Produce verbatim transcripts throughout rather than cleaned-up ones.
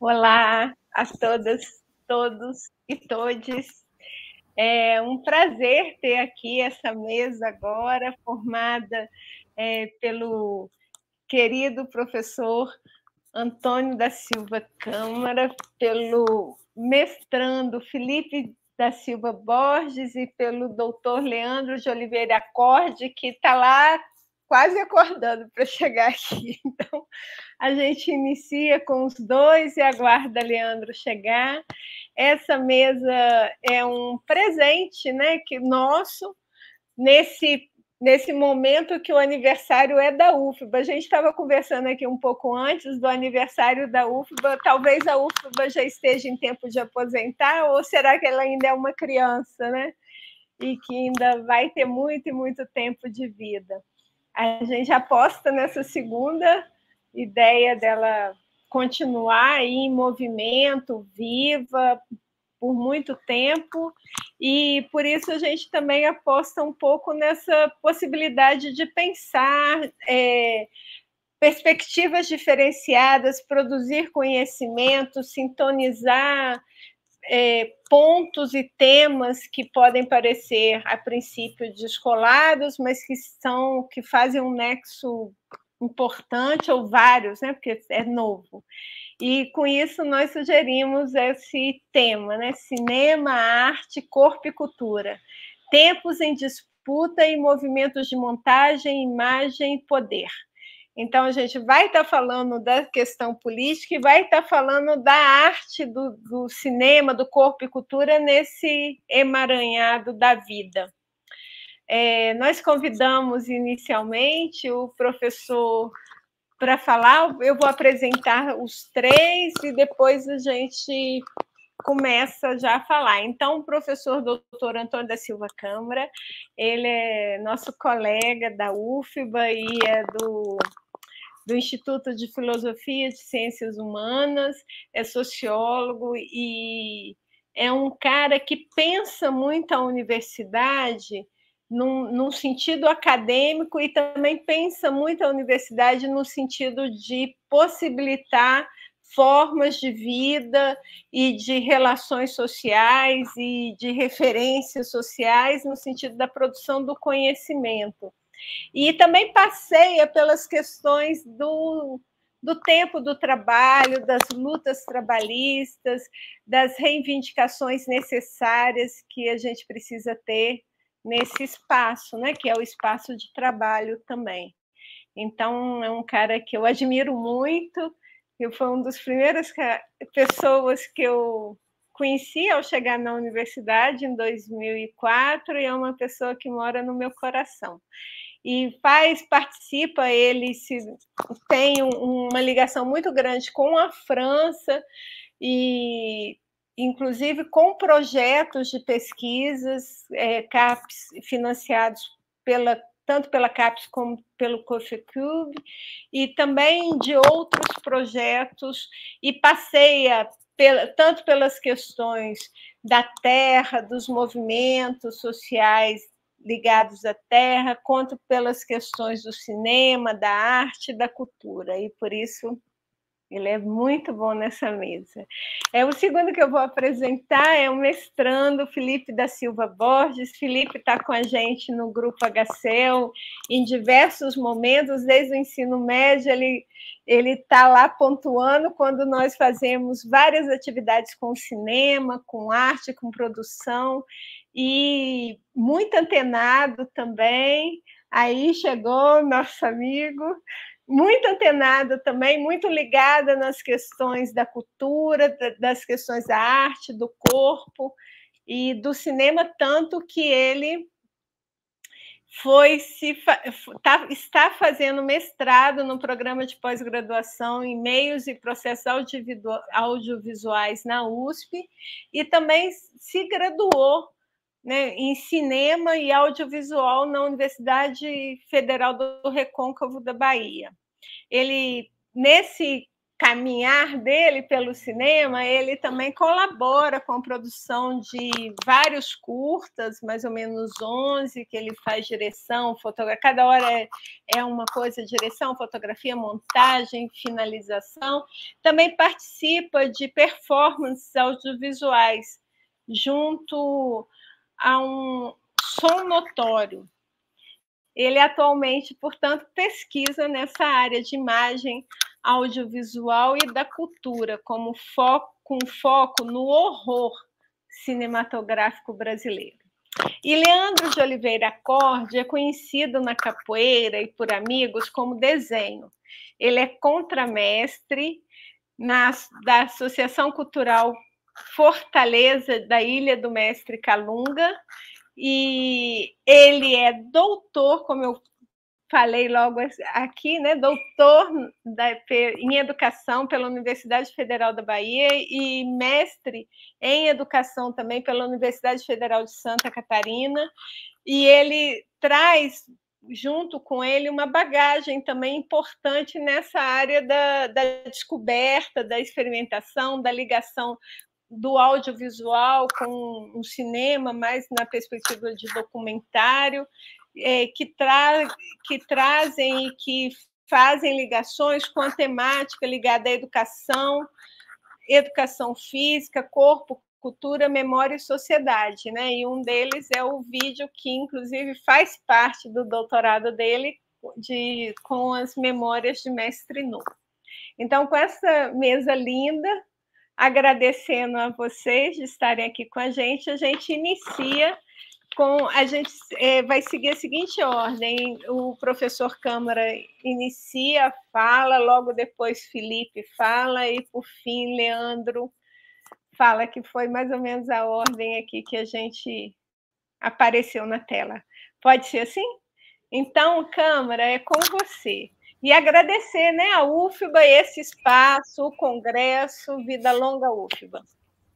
Olá a todas, todos e todes. É um prazer ter aqui essa mesa agora, formada é, pelo querido professor Antônio da Silva Câmara, pelo mestrando Felipe da Silva Borges e pelo doutor Leandro de Oliveira Acorde, que está lá quase acordando para chegar aqui. Então, a gente inicia com os dois e aguarda Leandro chegar. Essa mesa é um presente, né, que nosso, nesse, nesse momento que o aniversário é da U F B A. A gente estava conversando aqui um pouco antes do aniversário da U F B A. Talvez a U F B A já esteja em tempo de aposentar, ou será que ela ainda é uma criança, né? E que ainda vai ter muito e muito tempo de vida. A gente aposta nessa segunda ideia dela continuar aí em movimento, viva, por muito tempo, e por isso a gente também aposta um pouco nessa possibilidade de pensar é, perspectivas diferenciadas, produzir conhecimento, sintonizar é, pontos e temas que podem parecer, a princípio, descolados, mas que são que fazem um nexo importante, ou vários, né, porque é novo. E com isso nós sugerimos esse tema, né? Cinema, arte, corpo e cultura. Tempos em disputa e movimentos de montagem, imagem e poder. Então, a gente vai estar falando da questão política e vai estar falando da arte, do, do cinema, do corpo e cultura nesse emaranhado da vida. É, nós convidamos inicialmente o professor para falar, eu vou apresentar os três e depois a gente começa já a falar. Então, o professor doutor Antônio da Silva Câmara, ele é nosso colega da U F B A e é do, do Instituto de Filosofia de Ciências Humanas, é sociólogo e é um cara que pensa muito a universidade num, num sentido acadêmico e também pensa muito a universidade no sentido de possibilitar formas de vida e de relações sociais e de referências sociais no sentido da produção do conhecimento. E também passeia pelas questões do, do tempo do trabalho, das lutas trabalhistas, das reivindicações necessárias que a gente precisa ter nesse espaço, né, que é o espaço de trabalho também. Então, é um cara que eu admiro muito, eu foi uma das primeiras pessoas que eu conheci ao chegar na universidade em dois mil e quatro, e é uma pessoa que mora no meu coração. E faz, participa, ele se, tem uma ligação muito grande com a França, e inclusive com projetos de pesquisas, é, CAPES, financiados pela, tanto pela CAPES como pelo COFECUB, e também de outros projetos, e passeia pela, tanto pelas questões da terra, dos movimentos sociais ligados à terra, quanto pelas questões do cinema, da arte, da cultura, e por isso ele é muito bom nessa mesa. É, o segundo que eu vou apresentar é o mestrando Felipe da Silva Borges. Felipe está com a gente no grupo H C E L em diversos momentos, desde o ensino médio, ele ele está lá pontuando quando nós fazemos várias atividades com cinema, com arte, com produção, e muito antenado também. Aí chegou nosso amigo, muito antenada também, muito ligada nas questões da cultura, das questões da arte, do corpo e do cinema, tanto que ele foi se tá, está fazendo mestrado no programa de pós-graduação em meios e processos audiovisuais na U S P, e também se graduou, né, em cinema e audiovisual na Universidade Federal do Recôncavo da Bahia. Ele, nesse caminhar dele pelo cinema, ele também colabora com a produção de vários curtas, mais ou menos onze, que ele faz direção, fotografia, cada hora é, é uma coisa, direção, fotografia, montagem, finalização. Também participa de performances audiovisuais, junto a um sonotório. Ele atualmente, portanto, pesquisa nessa área de imagem audiovisual e da cultura, como foco, com foco no horror cinematográfico brasileiro. E Leandro de Oliveira Acorde é conhecido na capoeira e por amigos como Desenho. Ele é contramestre na, da Associação Cultural Fortaleza da Ilha do Mestre Calunga, e ele é doutor, como eu falei logo aqui, né, doutor da, em educação pela Universidade Federal da Bahia e mestre em educação também pela Universidade Federal de Santa Catarina, e ele traz junto com ele uma bagagem também importante nessa área da, da descoberta, da experimentação, da ligação do audiovisual com o cinema, mais na perspectiva de documentário, é, que, tra que trazem e que fazem ligações com a temática ligada à educação, educação física, corpo, cultura, memória e sociedade, né? E um deles é o vídeo que, inclusive, faz parte do doutorado dele, de, com as memórias de Mestre Nu. Então, com essa mesa linda, agradecendo a vocês de estarem aqui com a gente, a gente inicia com... A gente é, vai seguir a seguinte ordem: o professor Câmara inicia a fala, logo depois Felipe fala, e, por fim, Leandro fala, que foi mais ou menos a ordem aqui que a gente apareceu na tela. Pode ser assim? Então, Câmara, é com você. E agradecer, né, a U F B A, esse espaço, o Congresso, Vida Longa U F B A.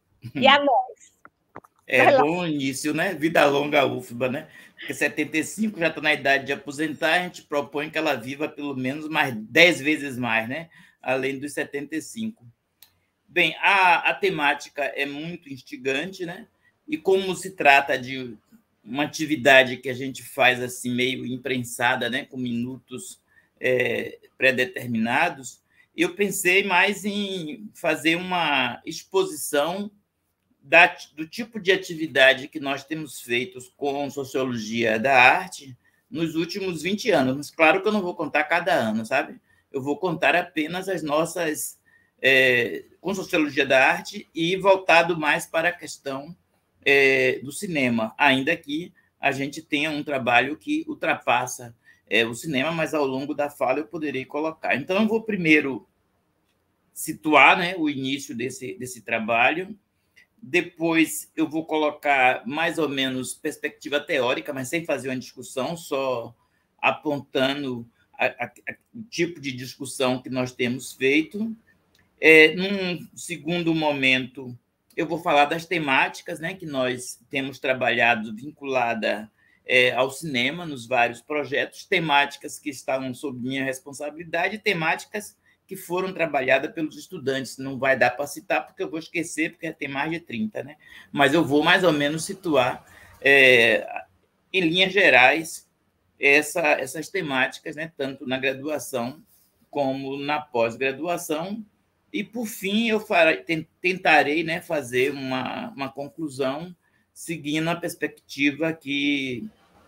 E a nós. É bom início, né? Vida longa U F B A, né? Porque setenta e cinco já está na idade de aposentar, a gente propõe que ela viva pelo menos mais dez vezes mais, né? Além dos setenta e cinco. Bem, a, a temática é muito instigante, né? E como se trata de uma atividade que a gente faz assim meio imprensada, né? Com minutos é, pré-determinados, eu pensei mais em fazer uma exposição da, do tipo de atividade que nós temos feito com sociologia da arte nos últimos vinte anos. Mas claro que eu não vou contar cada ano, sabe? Eu vou contar apenas as nossas... É, com sociologia da arte e voltado mais para a questão é, do cinema, ainda que a gente tenha um trabalho que ultrapassa é, o cinema, mas ao longo da fala eu poderei colocar. Então, eu vou primeiro situar, né, o início desse, desse trabalho, depois eu vou colocar mais ou menos perspectiva teórica, mas sem fazer uma discussão, só apontando a, a, a, o tipo de discussão que nós temos feito. É, num segundo momento, eu vou falar das temáticas, né, que nós temos trabalhado vinculada é, ao cinema nos vários projetos, temáticas que estavam sob minha responsabilidade, temáticas que foram trabalhadas pelos estudantes. Não vai dar para citar, porque eu vou esquecer, porque tem mais de trinta, né? Mas eu vou mais ou menos situar, é, em linhas gerais, essa, essas temáticas, né, tanto na graduação como na pós-graduação. E, por fim, eu farei, tentarei, né, fazer uma, uma conclusão seguindo a perspectiva que,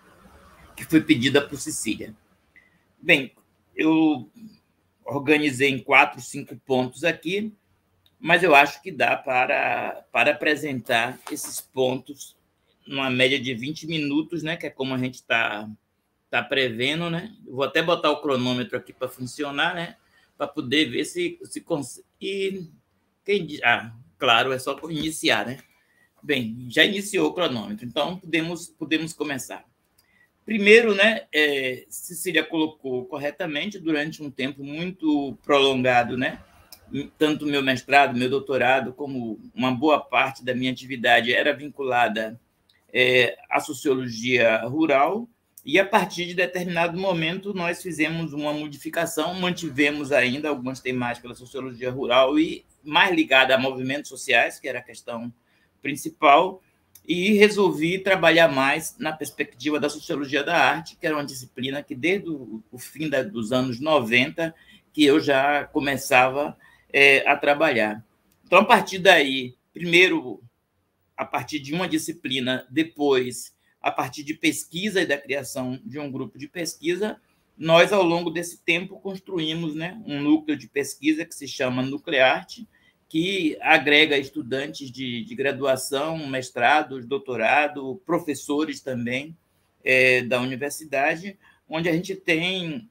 que foi pedida por Cecília. Bem, eu organizei em quatro, cinco pontos aqui, mas eu acho que dá para, para apresentar esses pontos numa média de vinte minutos, né, que é como a gente está tá prevendo, né? Eu vou até botar o cronômetro aqui para funcionar, né? Para poder ver se, se consegue. E quem diz... Ah, claro, é só iniciar, né? Bem, já iniciou o cronômetro, então podemos, podemos começar. Primeiro, né, é, Cecília colocou corretamente, durante um tempo muito prolongado, né? Tanto o meu mestrado, meu doutorado, como uma boa parte da minha atividade era vinculada é, à sociologia rural, E, a partir de determinado momento, nós fizemos uma modificação, mantivemos ainda algumas temáticas da sociologia rural e mais ligada a movimentos sociais, que era a questão principal, e resolvi trabalhar mais na perspectiva da sociologia da arte, que era uma disciplina que, desde o fim dos anos noventa, que eu já começava é, a trabalhar. Então, a partir daí, primeiro, a partir de uma disciplina, depois, a partir de pesquisa e da criação de um grupo de pesquisa, nós, ao longo desse tempo, construímos, né, um núcleo de pesquisa que se chama Nuclearte, que agrega estudantes de, de graduação, mestrado, doutorado, professores também é, da universidade, onde a gente tem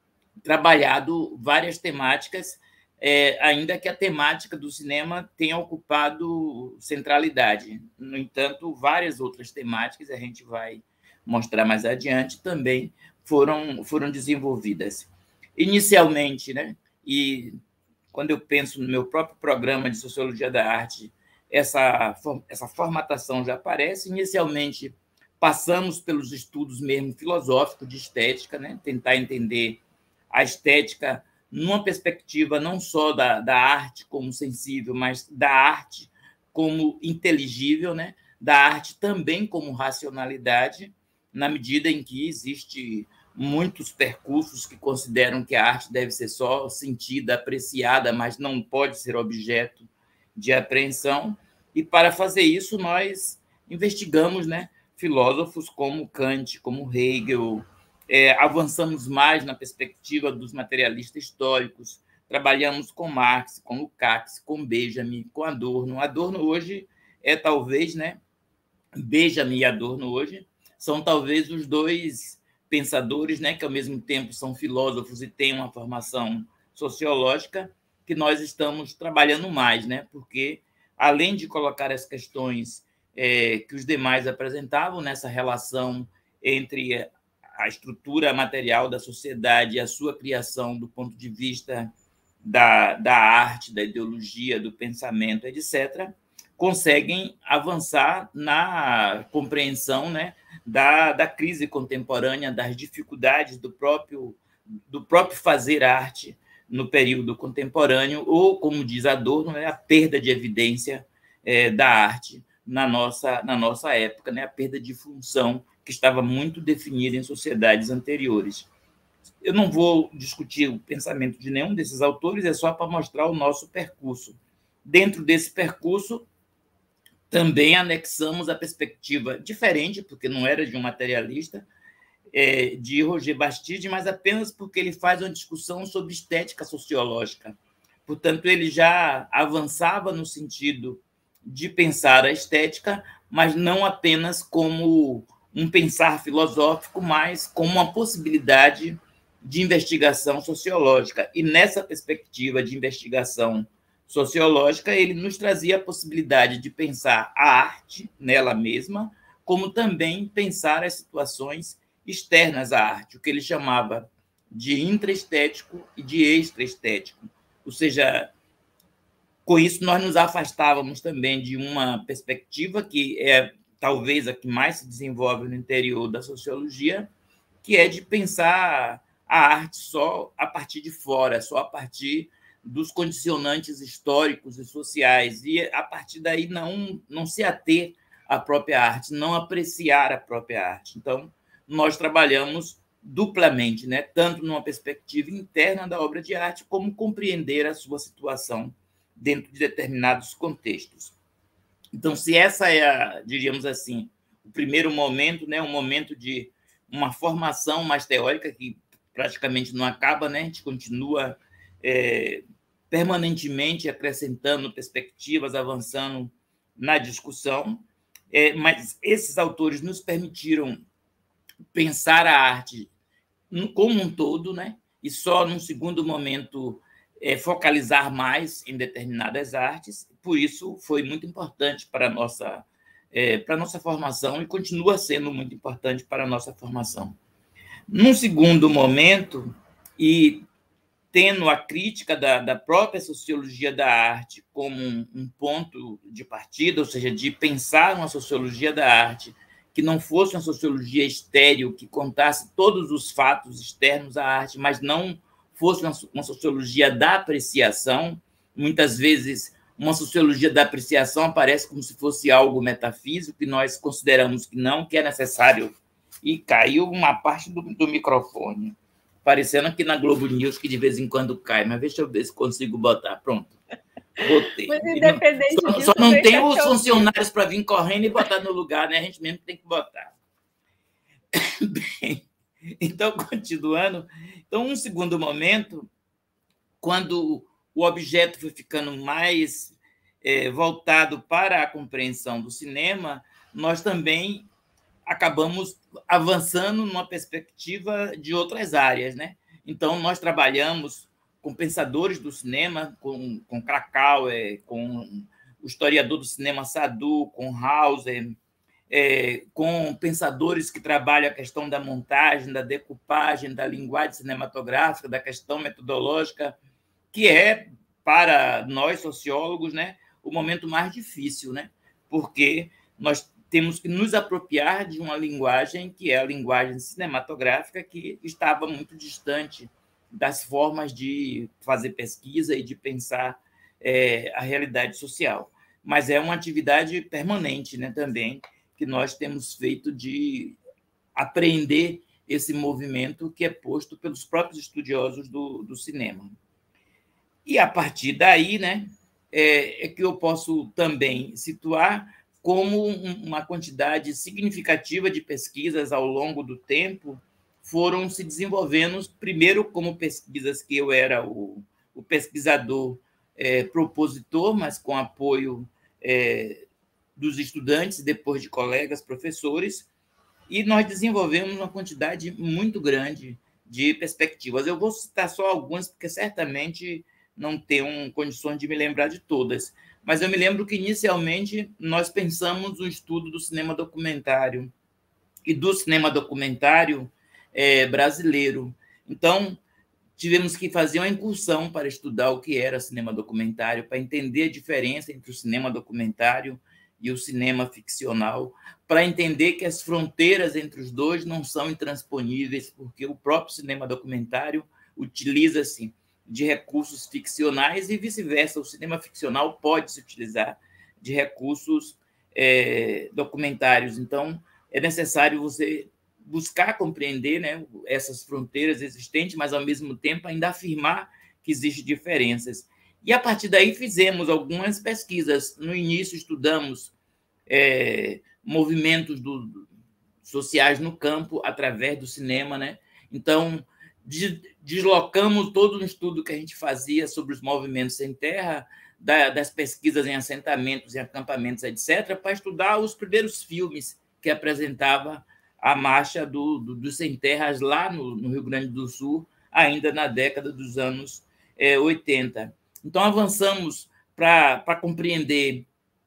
trabalhado várias temáticas, é, ainda que a temática do cinema tenha ocupado centralidade. No entanto, várias outras temáticas, a gente vai mostrar mais adiante, também foram, foram desenvolvidas. Inicialmente, né, e quando eu penso no meu próprio programa de Sociologia da Arte, essa, essa formatação já aparece. Inicialmente, passamos pelos estudos mesmo filosóficos de estética, né? Tentar entender a estética numa perspectiva não só da, da arte como sensível, mas da arte como inteligível, né? Da arte também como racionalidade, na medida em que existe muitos percursos que consideram que a arte deve ser só sentida, apreciada, mas não pode ser objeto de apreensão. E, para fazer isso, nós investigamos, né, filósofos como Kant, como Hegel, é, avançamos mais na perspectiva dos materialistas históricos, trabalhamos com Marx, com Lukács, com Benjamin, com Adorno. Adorno hoje é talvez, né, Benjamin e Adorno hoje são talvez os dois pensadores, né, que ao mesmo tempo são filósofos e têm uma formação sociológica, que nós estamos trabalhando mais, né, porque, além de colocar as questões é, que os demais apresentavam nessa relação entre a estrutura material da sociedade e a sua criação do ponto de vista da, da arte, da ideologia, do pensamento, etcétera, conseguem avançar na compreensão, né, da, da crise contemporânea, das dificuldades do próprio, do próprio fazer arte no período contemporâneo, ou, como diz Adorno, né, a perda de evidência é, da arte na nossa, na nossa época, né, a perda de função que estava muito definida em sociedades anteriores. Eu não vou discutir o pensamento de nenhum desses autores, é só para mostrar o nosso percurso. Dentro desse percurso, também anexamos a perspectiva diferente, porque não era de um materialista, é, de Roger Bastide, mas apenas porque ele faz uma discussão sobre estética sociológica. Portanto, ele já avançava no sentido de pensar a estética, mas não apenas como um pensar filosófico, mas como uma possibilidade de investigação sociológica. E, nessa perspectiva de investigação sociológica, ele nos trazia a possibilidade de pensar a arte nela mesma, como também pensar as situações externas à arte, o que ele chamava de intraestético e de extraestético. Ou seja, com isso, nós nos afastávamos também de uma perspectiva que é talvez a que mais se desenvolve no interior da sociologia, que é de pensar a arte só a partir de fora, só a partir dos condicionantes históricos e sociais, e, a partir daí, não, não se ater à própria arte, não apreciar a própria arte. Então, nós trabalhamos duplamente, né? Tanto numa perspectiva interna da obra de arte, como compreender a sua situação dentro de determinados contextos. Então, se essa é, a, diríamos assim, o primeiro momento, né? Um momento de uma formação mais teórica, que praticamente não acaba, né? A gente continua é, permanentemente acrescentando perspectivas, avançando na discussão, é, mas esses autores nos permitiram pensar a arte como um todo, né? E só, num segundo momento, é, focalizar mais em determinadas artes. Por isso, foi muito importante para a nossa, é, para a nossa formação e continua sendo muito importante para a nossa formação. Num segundo momento, e tendo a crítica da, da própria sociologia da arte como um, um ponto de partida, ou seja, de pensar uma sociologia da arte que não fosse uma sociologia estéril, que contasse todos os fatos externos à arte, mas não fosse uma sociologia da apreciação. Muitas vezes, uma sociologia da apreciação aparece como se fosse algo metafísico, que nós consideramos que não, que é necessário. E caiu uma parte do, do microfone, parecendo aqui na Globo News, que de vez em quando cai, mas deixa eu ver se consigo botar. Pronto, botei. Mas, independente não, disso, só não tem os funcionários para vir correndo e botar no lugar, né? A gente mesmo tem que botar. Bem, então, continuando, então, um segundo momento, quando o objeto foi ficando mais é, voltado para a compreensão do cinema, nós também acabamos avançando numa perspectiva de outras áreas, né? Então, nós trabalhamos com pensadores do cinema, com, com Krakauer, com o historiador do cinema Sadu, com Hauser, é, com pensadores que trabalham a questão da montagem, da decupagem, da linguagem cinematográfica, da questão metodológica, que é, para nós, sociólogos, né, o momento mais difícil, né? Porque nós temos que nos apropriar de uma linguagem que é a linguagem cinematográfica, que estava muito distante das formas de fazer pesquisa e de pensar é, a realidade social. Mas é uma atividade permanente, né, também, que nós temos feito de apreender esse movimento que é posto pelos próprios estudiosos do, do cinema. E, a partir daí, né, é, é que eu posso também situar como uma quantidade significativa de pesquisas ao longo do tempo foram se desenvolvendo, primeiro como pesquisas que eu era o, o pesquisador é, propositor, mas com apoio é, dos estudantes, depois de colegas, professores, e nós desenvolvemos uma quantidade muito grande de perspectivas. Eu vou citar só algumas, porque certamente não tenho condições de me lembrar de todas, mas eu me lembro que, inicialmente, nós pensamos o estudo do cinema documentário e do cinema documentário é, brasileiro. Então, tivemos que fazer uma incursão para estudar o que era cinema documentário, para entender a diferença entre o cinema documentário e o cinema ficcional, para entender que as fronteiras entre os dois não são intransponíveis, porque o próprio cinema documentário utiliza-se de recursos ficcionais e vice-versa. O cinema ficcional pode se utilizar de recursos é, documentários. Então, é necessário você buscar compreender, né, essas fronteiras existentes, mas, ao mesmo tempo, ainda afirmar que existem diferenças. E, a partir daí, fizemos algumas pesquisas. No início, estudamos é, movimentos do, sociais no campo através do cinema, né? Então, deslocamos todo um estudo que a gente fazia sobre os movimentos sem terra, das pesquisas em assentamentos, em acampamentos, etcétera, para estudar os primeiros filmes que apresentava a marcha do, do, dos sem terras lá no, no Rio Grande do Sul, ainda na década dos anos é, oitenta. Então, avançamos para compreender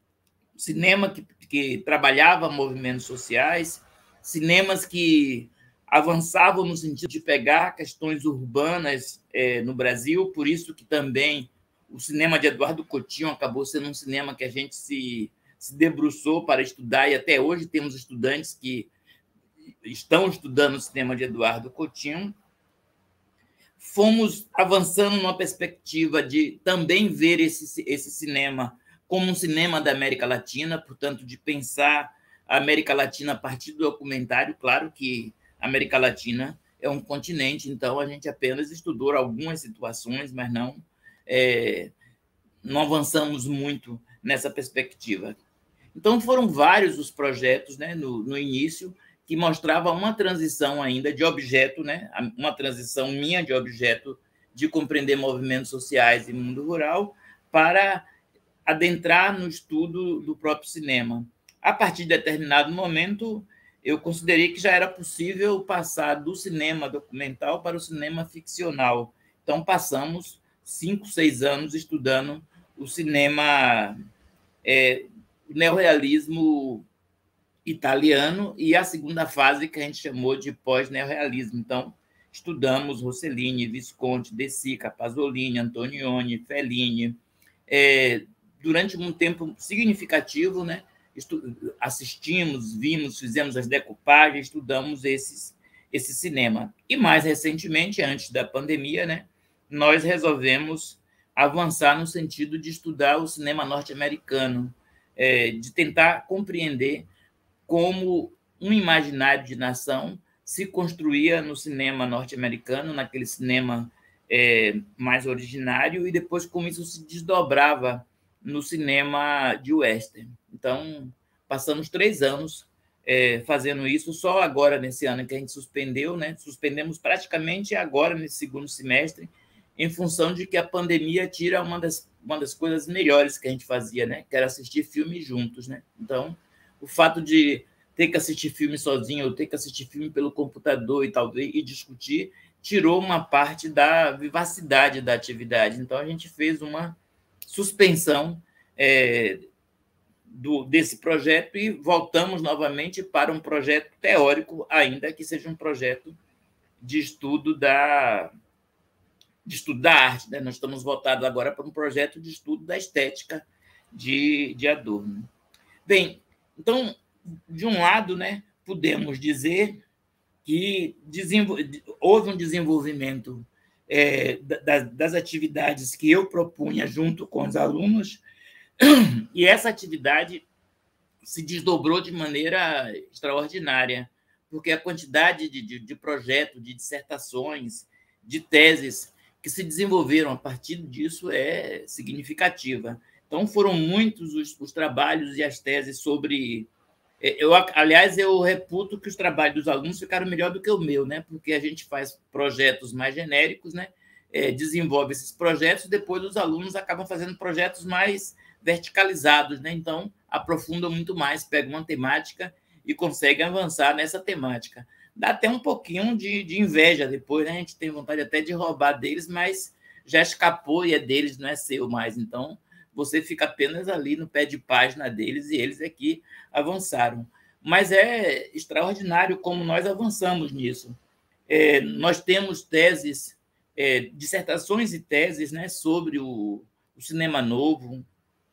cinema que, que trabalhava movimentos sociais, cinemas que avançavam no sentido de pegar questões urbanas é, no Brasil, por isso que também o cinema de Eduardo Coutinho acabou sendo um cinema que a gente se, se debruçou para estudar, e até hoje temos estudantes que estão estudando o cinema de Eduardo Coutinho. Fomos avançando numa perspectiva de também ver esse, esse cinema como um cinema da América Latina, portanto, de pensar a América Latina a partir do documentário. Claro que a América Latina é um continente, então a gente apenas estudou algumas situações, mas não, é, não avançamos muito nessa perspectiva. Então, foram vários os projetos, né, no, no início, que mostrava uma transição ainda de objeto, né, uma transição minha de objeto de compreender movimentos sociais e mundo rural para adentrar no estudo do próprio cinema. A partir de determinado momento, eu considerei que já era possível passar do cinema documental para o cinema ficcional. Então, passamos cinco, seis anos estudando o cinema, é, o neorrealismo italiano e a segunda fase que a gente chamou de pós-neorrealismo. Então, estudamos Rossellini, Visconti, De Sica, Pasolini, Antonioni, Fellini. É, durante um tempo significativo, né, assistimos, vimos, fizemos as decoupagens, estudamos esses, esse cinema. E, mais recentemente, antes da pandemia, né, nós resolvemos avançar no sentido de estudar o cinema norte-americano, é, de tentar compreender como um imaginário de nação se construía no cinema norte-americano, naquele cinema é, mais originário, e depois como isso se desdobrava no cinema de western. Então, passamos três anos é, fazendo isso, só agora, nesse ano que a gente suspendeu, né? Suspendemos praticamente agora, nesse segundo semestre, em função de que a pandemia tira uma das, uma das coisas melhores que a gente fazia, né? Que era assistir filmes juntos, né? Então, o fato de ter que assistir filme sozinho, ou ter que assistir filme pelo computador e talvez e discutir, tirou uma parte da vivacidade da atividade. Então, a gente fez uma suspensão é, do, desse projeto e voltamos novamente para um projeto teórico, ainda que seja um projeto de estudo da, de estudo da arte. Né? Nós estamos voltados agora para um projeto de estudo da estética de, de Adorno. Bem, então, de um lado, né, podemos dizer que houve um desenvolvimento é, das atividades que eu propunha junto com os alunos, e essa atividade se desdobrou de maneira extraordinária, porque a quantidade de, de, de projetos, de dissertações, de teses que se desenvolveram a partir disso é significativa. Então, foram muitos os, os trabalhos e as teses sobre... Eu, aliás, eu reputo que os trabalhos dos alunos ficaram melhor do que o meu, né? Porque a gente faz projetos mais genéricos, né? É, desenvolve esses projetos, depois os alunos acabam fazendo projetos mais verticalizados, né? Então, aprofundam muito mais, pegam uma temática e conseguem avançar nessa temática. Dá até um pouquinho de, de inveja depois, né? A gente tem vontade até de roubar deles, mas já escapou e é deles, não é seu mais. Então, você fica apenas ali no pé de página deles e eles aqui avançaram. Mas é extraordinário como nós avançamos nisso. É, nós temos teses, é, dissertações e teses, né, sobre o, o cinema novo,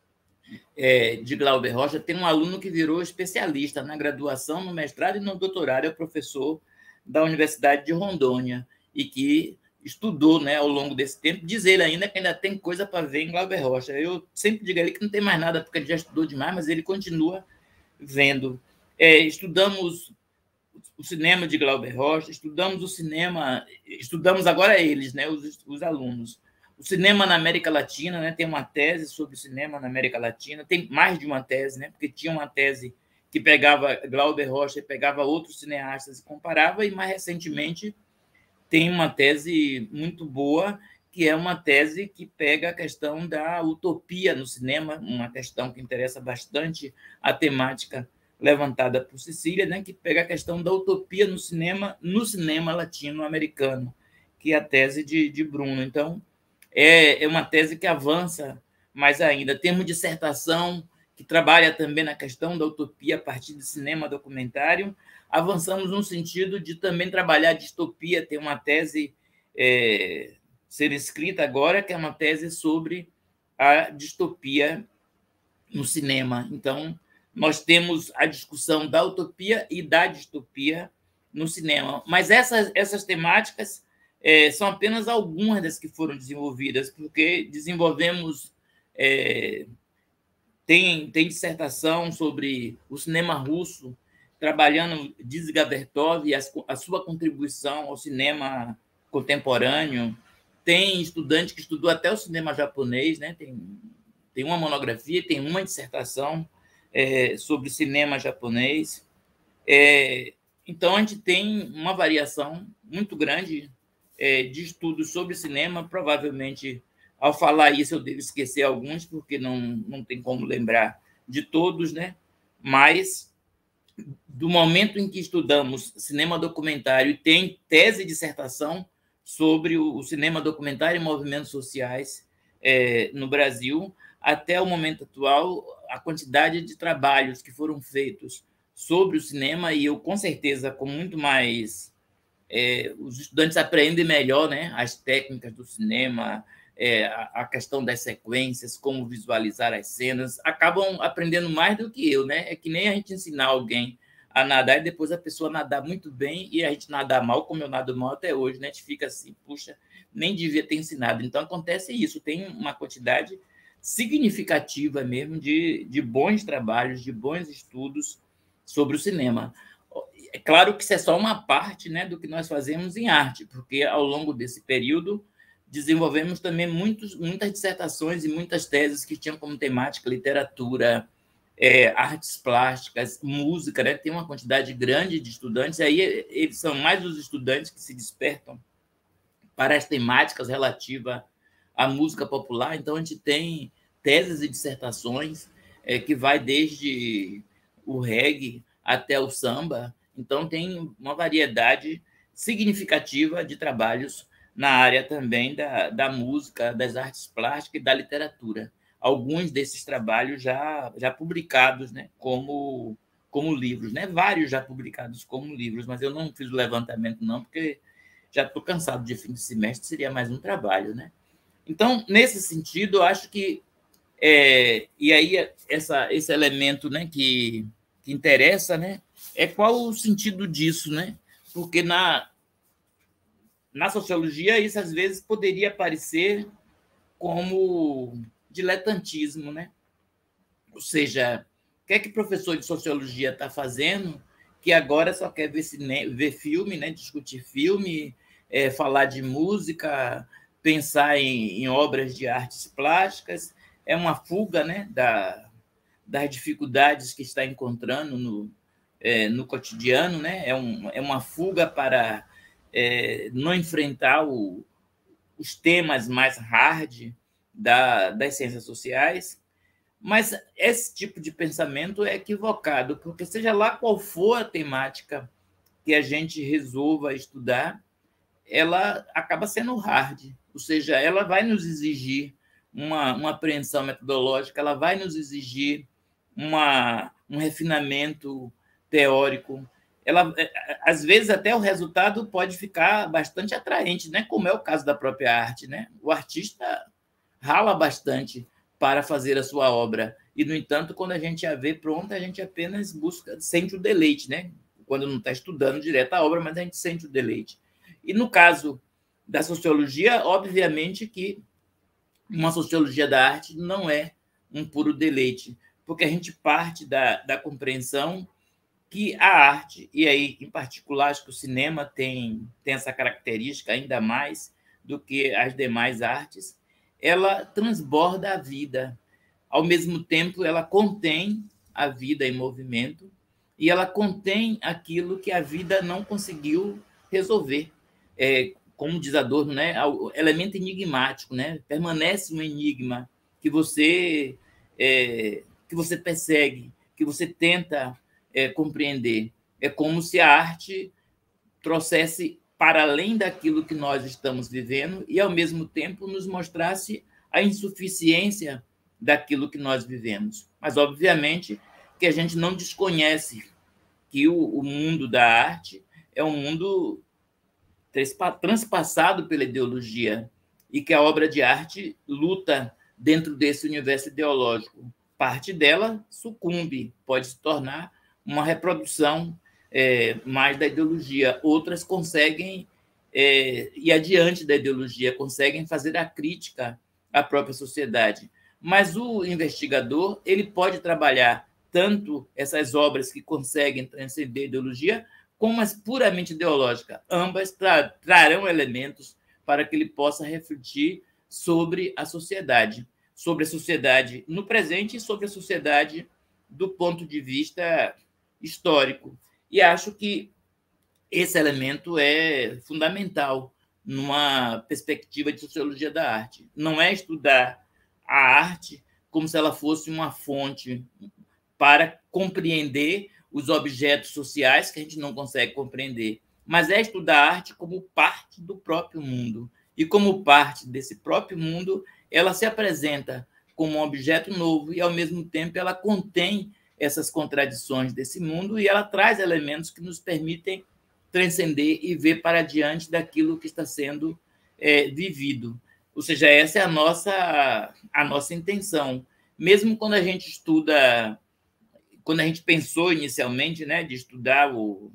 é, de Glauber Rocha. Tem um aluno que virou especialista na graduação, no mestrado e no doutorado, é professor da Universidade de Rondônia, e que estudou, né, ao longo desse tempo, diz ele ainda que ainda tem coisa para ver em Glauber Rocha. Eu sempre digo a ele que não tem mais nada, porque ele já estudou demais, mas ele continua vendo. É, estudamos o cinema de Glauber Rocha, estudamos o cinema, estudamos agora eles, né, os, os alunos. O cinema na América Latina, né, tem uma tese sobre o cinema na América Latina, tem mais de uma tese, né, porque tinha uma tese que pegava Glauber Rocha e pegava outros cineastas e comparava, e mais recentemente tem uma tese muito boa, que é uma tese que pega a questão da utopia no cinema, uma questão que interessa bastante a temática levantada por Cecília, né, que pega a questão da utopia no cinema, no cinema latino-americano, que é a tese de, de Bruno. Então, é, é uma tese que avança mais ainda. Temos dissertação que trabalha também na questão da utopia a partir do cinema documentário. Avançamos no sentido de também trabalhar a distopia. Tem uma tese é, ser escrita agora, que é uma tese sobre a distopia no cinema. Então, nós temos a discussão da utopia e da distopia no cinema. Mas essas, essas temáticas é, são apenas algumas das que foram desenvolvidas, porque desenvolvemos... É, tem, tem dissertação sobre o cinema russo, trabalhando Dziga Vertov e a, a sua contribuição ao cinema contemporâneo. Tem estudante que estudou até o cinema japonês, né? Tem, tem uma monografia, tem uma dissertação é, sobre cinema japonês. É, então, a gente tem uma variação muito grande é, de estudos sobre cinema. Provavelmente, ao falar isso, eu devo esquecer alguns, porque não, não tem como lembrar de todos, né? Mas, do momento em que estudamos cinema documentário, e tem tese e dissertação sobre o cinema documentário e movimentos sociais é, no Brasil, até o momento atual, a quantidade de trabalhos que foram feitos sobre o cinema, e eu, com certeza, com muito mais... É, os estudantes aprendem melhor, né, as técnicas do cinema, é, a questão das sequências, como visualizar as cenas, acabam aprendendo mais do que eu, né? É que nem a gente ensinar alguém a nadar e depois a pessoa nadar muito bem e a gente nadar mal, como eu nado mal até hoje, né? A gente fica assim, puxa, nem devia ter ensinado. Então, acontece isso, tem uma quantidade significativa mesmo de, de bons trabalhos, de bons estudos sobre o cinema. É claro que isso é só uma parte, né, do que nós fazemos em arte, porque ao longo desse período desenvolvemos também muitos, muitas dissertações e muitas teses que tinham como temática literatura, é, artes plásticas, música, né? Tem uma quantidade grande de estudantes, e aí eles são mais os estudantes que se despertam para as temáticas relativas à música popular. Então, a gente tem teses e dissertações é, que vai desde o reggae até o samba. Então, tem uma variedade significativa de trabalhos na área também da, da música, das artes plásticas e da literatura. Alguns desses trabalhos já, já publicados, né, como, como livros, né? Vários já publicados como livros, mas eu não fiz o levantamento, não, porque já estou cansado de fim de semestre, seria mais um trabalho, né? Então, nesse sentido, eu acho que é, e aí essa, esse elemento, né, que, que interessa, né, é qual o sentido disso, né? Porque na, na sociologia isso às vezes poderia parecer como diletantismo, né? Ou seja, o que é que o professor de sociologia está fazendo que agora só quer ver, cine... ver filme, né? Discutir filme, é, falar de música, pensar em, em obras de artes plásticas? É uma fuga, né, da, das dificuldades que está encontrando no, é, no cotidiano, né? É, um, é uma fuga para é, não enfrentar o, os temas mais hard da, das ciências sociais. Mas esse tipo de pensamento é equivocado, porque seja lá qual for a temática que a gente resolva estudar, ela acaba sendo hard, ou seja, ela vai nos exigir uma, uma apreensão metodológica, ela vai nos exigir uma, um refinamento teórico. Ela, às vezes, até o resultado pode ficar bastante atraente, né? Como é o caso da própria arte, né? O artista rala bastante para fazer a sua obra. E, no entanto, quando a gente a vê pronta, a gente apenas busca, sente o deleite, né? Quando não está estudando direto a obra, mas a gente sente o deleite. E, no caso da sociologia, obviamente que uma sociologia da arte não é um puro deleite, porque a gente parte da, da compreensão que a arte, e aí, em particular, acho que o cinema tem, tem essa característica ainda mais do que as demais artes, ela transborda a vida. Ao mesmo tempo, ela contém a vida em movimento e ela contém aquilo que a vida não conseguiu resolver. É, como diz Adorno, né? O elemento enigmático, né? Permanece um enigma que você, é, que você persegue, que você tenta é, compreender. É como se a arte trouxesse para além daquilo que nós estamos vivendo e, ao mesmo tempo, nos mostrasse a insuficiência daquilo que nós vivemos. Mas, obviamente, que a gente não desconhece que o, o mundo da arte é um mundo transpassado pela ideologia e que a obra de arte luta dentro desse universo ideológico. Parte dela sucumbe, pode se tornar uma reprodução é, mais da ideologia. Outras conseguem é, ir adiante da ideologia, conseguem fazer a crítica à própria sociedade. Mas o investigador ele pode trabalhar tanto essas obras que conseguem transcender a ideologia, como as puramente ideológicas. Ambas tra trarão elementos para que ele possa refletir sobre a sociedade, sobre a sociedade no presente e sobre a sociedade do ponto de vista histórico. E acho que esse elemento é fundamental numa perspectiva de sociologia da arte. Não é estudar a arte como se ela fosse uma fonte para compreender os objetos sociais que a gente não consegue compreender, mas é estudar a arte como parte do próprio mundo. E como parte desse próprio mundo, ela se apresenta como um objeto novo e, ao mesmo tempo, ela contém essas contradições desse mundo e ela traz elementos que nos permitem transcender e ver para diante daquilo que está sendo é, vivido. Ou seja, essa é a nossa, a nossa intenção. Mesmo quando a gente estuda, quando a gente pensou inicialmente, né, de estudar o,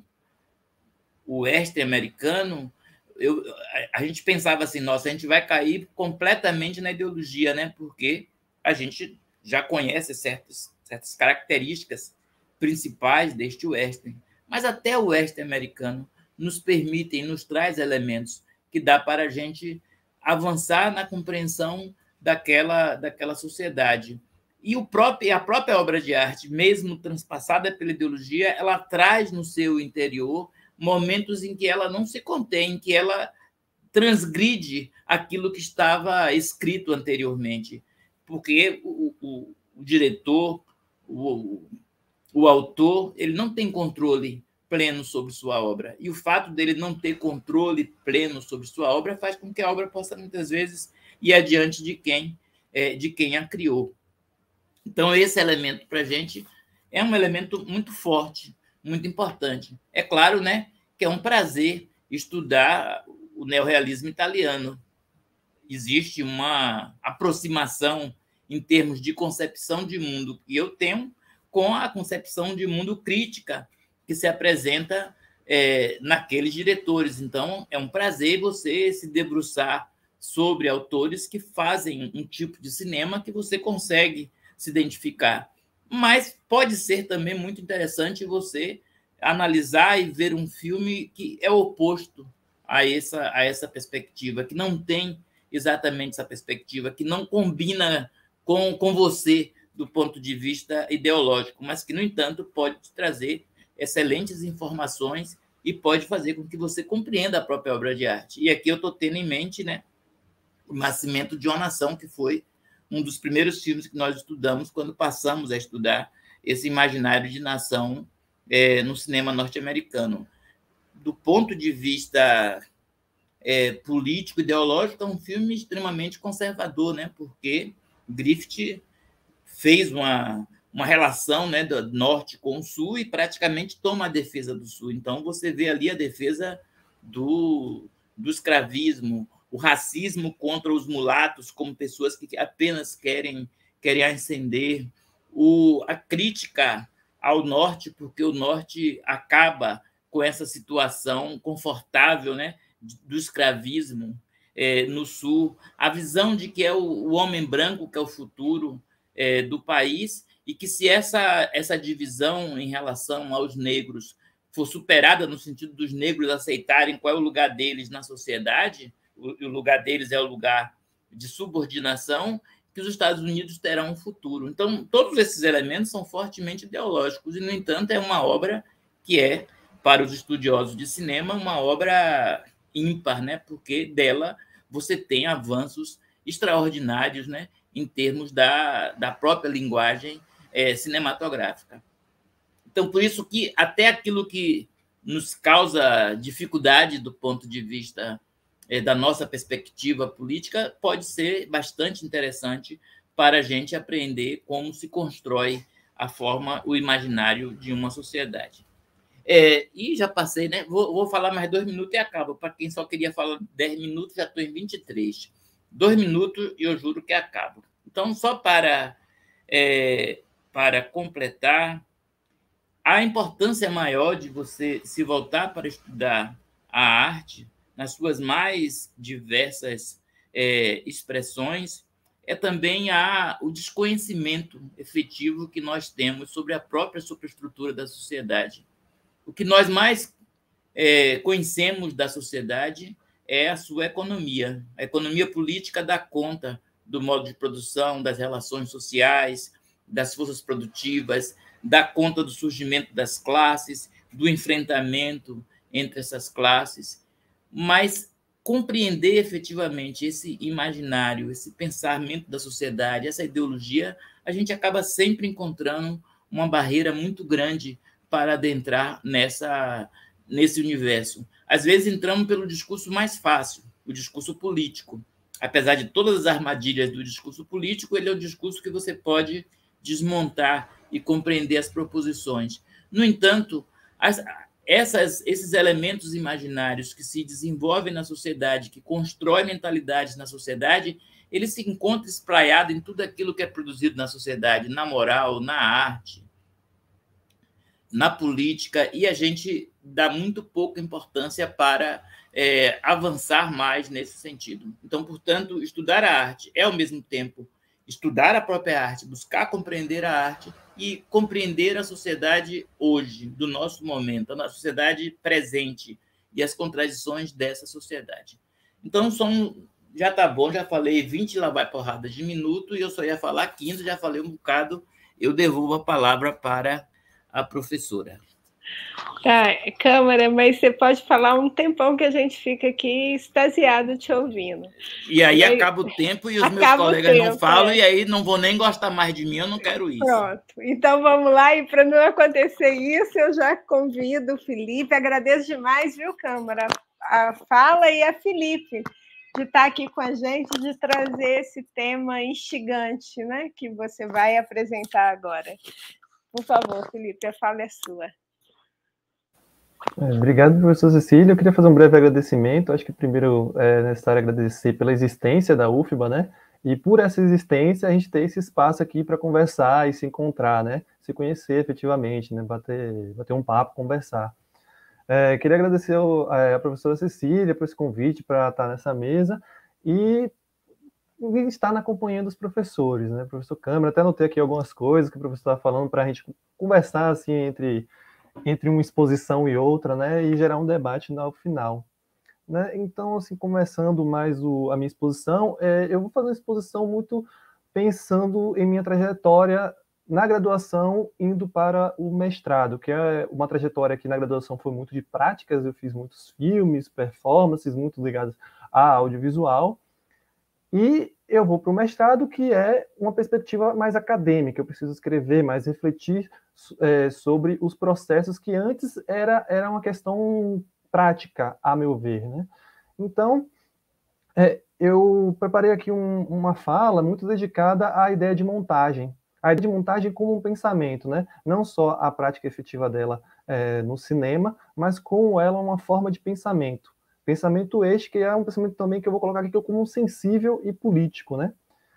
o oeste americano, eu, a, a gente pensava assim, nossa, a gente vai cair completamente na ideologia, né, porque a gente já conhece certas, certas características principais deste western. Mas até o oeste americano nos permite e nos traz elementos que dá para a gente avançar na compreensão daquela, daquela sociedade. E o próprio, a própria obra de arte, mesmo transpassada pela ideologia, ela traz no seu interior momentos em que ela não se contém, em que ela transgride aquilo que estava escrito anteriormente. Porque o, o, o diretor, o, o autor, ele não tem controle pleno sobre sua obra. E o fato dele não ter controle pleno sobre sua obra faz com que a obra possa, muitas vezes, ir adiante de quem, é, de quem a criou. Então, esse elemento, para a gente, é um elemento muito forte, muito importante. É claro, né, que é um prazer estudar o neorrealismo italiano. Existe uma aproximação em termos de concepção de mundo que eu tenho com a concepção de mundo crítica que se apresenta é, naqueles diretores. Então, é um prazer você se debruçar sobre autores que fazem um tipo de cinema que você consegue se identificar. Mas pode ser também muito interessante você analisar e ver um filme que é oposto a essa, a essa perspectiva, que não tem exatamente essa perspectiva, que não combina com, com você do ponto de vista ideológico, mas que, no entanto, pode te trazer excelentes informações e pode fazer com que você compreenda a própria obra de arte. E aqui eu estou tendo em mente, né, O Nascimento de uma Nação, que foi um dos primeiros filmes que nós estudamos quando passamos a estudar esse imaginário de nação é, no cinema norte-americano. Do ponto de vista é, político, ideológico, é um filme extremamente conservador, né? Porque Griffith fez uma, uma relação, né, do norte com o sul e praticamente toma a defesa do sul. Então, você vê ali a defesa do, do escravismo, o racismo contra os mulatos como pessoas que apenas querem, querem ascender, o, a crítica ao norte, porque o norte acaba com essa situação confortável, né, do escravismo é, no sul, a visão de que é o, o homem branco que é o futuro é, do país e que se essa, essa divisão em relação aos negros for superada no sentido dos negros aceitarem qual é o lugar deles na sociedade, o, o lugar deles é o lugar de subordinação, que os Estados Unidos terão um futuro. Então, todos esses elementos são fortemente ideológicos e, no entanto, é uma obra que é, para os estudiosos de cinema, uma obra ímpar, né? Porque dela você tem avanços extraordinários, né, em termos da, da própria linguagem é, cinematográfica. Então, por isso que até aquilo que nos causa dificuldade do ponto de vista é, da nossa perspectiva política pode ser bastante interessante para a gente aprender como se constrói a forma, o imaginário de uma sociedade. É, e já passei, né? Vou, vou falar mais dois minutos e acabo. Para quem só queria falar dez minutos, já estou em vinte e três. Dois minutos e eu juro que acabo. Então, só para, é, para completar, a importância maior de você se voltar para estudar a arte nas suas mais diversas é, expressões é também a, o desconhecimento efetivo que nós temos sobre a própria superestrutura da sociedade. O que nós mais é, conhecemos da sociedade é a sua economia. A economia política dá conta do modo de produção, das relações sociais, das forças produtivas, dá conta do surgimento das classes, do enfrentamento entre essas classes. Mas compreender efetivamente esse imaginário, esse pensamento da sociedade, essa ideologia, a gente acaba sempre encontrando uma barreira muito grande para adentrar nessa, nesse universo. Às vezes entramos pelo discurso mais fácil, o discurso político. Apesar de todas as armadilhas do discurso político, ele é o discurso que você pode desmontar e compreender as proposições. No entanto, as, essas, esses elementos imaginários que se desenvolvem na sociedade, que constroem mentalidades na sociedade, eles se encontram espraiados em tudo aquilo que é produzido na sociedade, na moral, na arte, na política, e a gente dá muito pouca importância para é, avançar mais nesse sentido. Então, portanto, estudar a arte é, ao mesmo tempo, estudar a própria arte, buscar compreender a arte e compreender a sociedade hoje, do nosso momento, a sociedade presente e as contradições dessa sociedade. Então, são, já está bom, já falei vinte lá vai porrada de minuto, e eu só ia falar quinze, já falei um bocado, eu devolvo a palavra para a professora. Tá, Câmara, mas você pode falar um tempão que a gente fica aqui extasiado te ouvindo. E aí, e aí acaba o tempo e os meus colegas tempo, não falam, é. E aí não vou nem gostar mais de mim, eu não quero isso. Pronto, então vamos lá, e para não acontecer isso, eu já convido o Felipe, agradeço demais, viu, Câmara, a fala e a Felipe, de estar aqui com a gente, de trazer esse tema instigante, né, que você vai apresentar agora. Por favor, Felipe, a fala é sua. Obrigado, professor Cecília. Eu queria fazer um breve agradecimento. Acho que primeiro é necessário agradecer pela existência da U F B A, né? E por essa existência, a gente ter esse espaço aqui para conversar e se encontrar, né? Se conhecer efetivamente, né? Bater, bater um papo, conversar. É, queria agradecer ao, a professora Cecília por esse convite para estar nessa mesa e estar acompanhando os professores, né? Professor Câmara, até anotei aqui algumas coisas que o professor estava falando para a gente conversar assim entre entre uma exposição e outra, né, e gerar um debate no final. Né? Então, assim, começando mais o, a minha exposição, é, eu vou fazer uma exposição muito pensando em minha trajetória na graduação, indo para o mestrado, que é uma trajetória que na graduação foi muito de práticas, eu fiz muitos filmes, performances, muito ligados a audiovisual, e eu vou para o mestrado, que é uma perspectiva mais acadêmica, eu preciso escrever, mais refletir é, sobre os processos que antes era, era uma questão prática, a meu ver. Né? Então, é, eu preparei aqui um, uma fala muito dedicada à ideia de montagem, a ideia de montagem como um pensamento, né? Não só a prática efetiva dela é, no cinema, mas como ela uma forma de pensamento. Pensamento este, que é um pensamento também que eu vou colocar aqui como um sensível e político, né?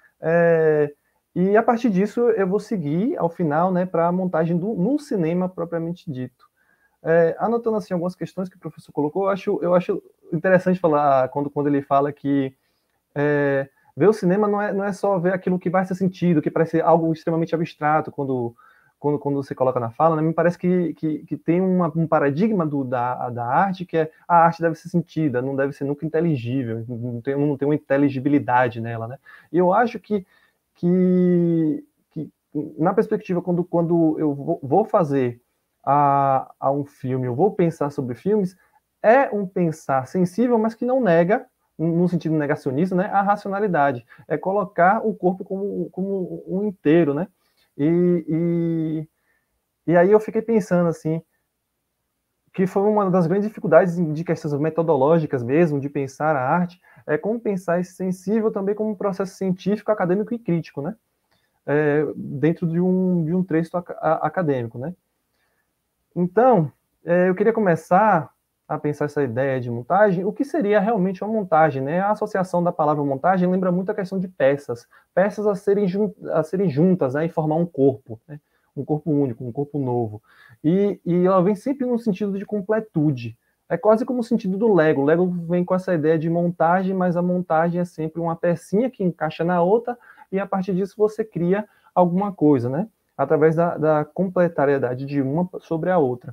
É, e a partir disso eu vou seguir ao final, né, para a montagem do, no cinema propriamente dito. É, anotando assim algumas questões que o professor colocou, eu acho, eu acho interessante falar quando, quando ele fala que é, ver o cinema não é, não é só ver aquilo que vai ser sentido, que parece algo extremamente abstrato quando Quando, quando você coloca na fala, né, me parece que, que, que tem uma, um paradigma do, da, da arte, que é a arte deve ser sentida, não deve ser nunca inteligível, não tem, não tem uma inteligibilidade nela. Né? E eu acho que, que, que na perspectiva, quando, quando eu vou, vou fazer a, a um filme, eu vou pensar sobre filmes, é um pensar sensível, mas que não nega, no sentido negacionista, né, a racionalidade. É colocar o corpo como, como um inteiro, né? E, e, e aí eu fiquei pensando, assim, que foi uma das grandes dificuldades de questões metodológicas mesmo, de pensar a arte, é como pensar esse sensível também como um processo científico, acadêmico e crítico, né? É, dentro de um, de um texto ac acadêmico, né? Então, é, eu queria começar a pensar essa ideia de montagem, o que seria realmente uma montagem, né? A associação da palavra montagem lembra muito a questão de peças, peças a serem, jun a serem juntas, né? E formar um corpo, né? Um corpo único, um corpo novo. E, e ela vem sempre no sentido de completude. É quase como o sentido do Lego. O Lego vem com essa ideia de montagem, mas a montagem é sempre uma pecinha que encaixa na outra, e a partir disso você cria alguma coisa, né? Através da, da completariedade de uma sobre a outra.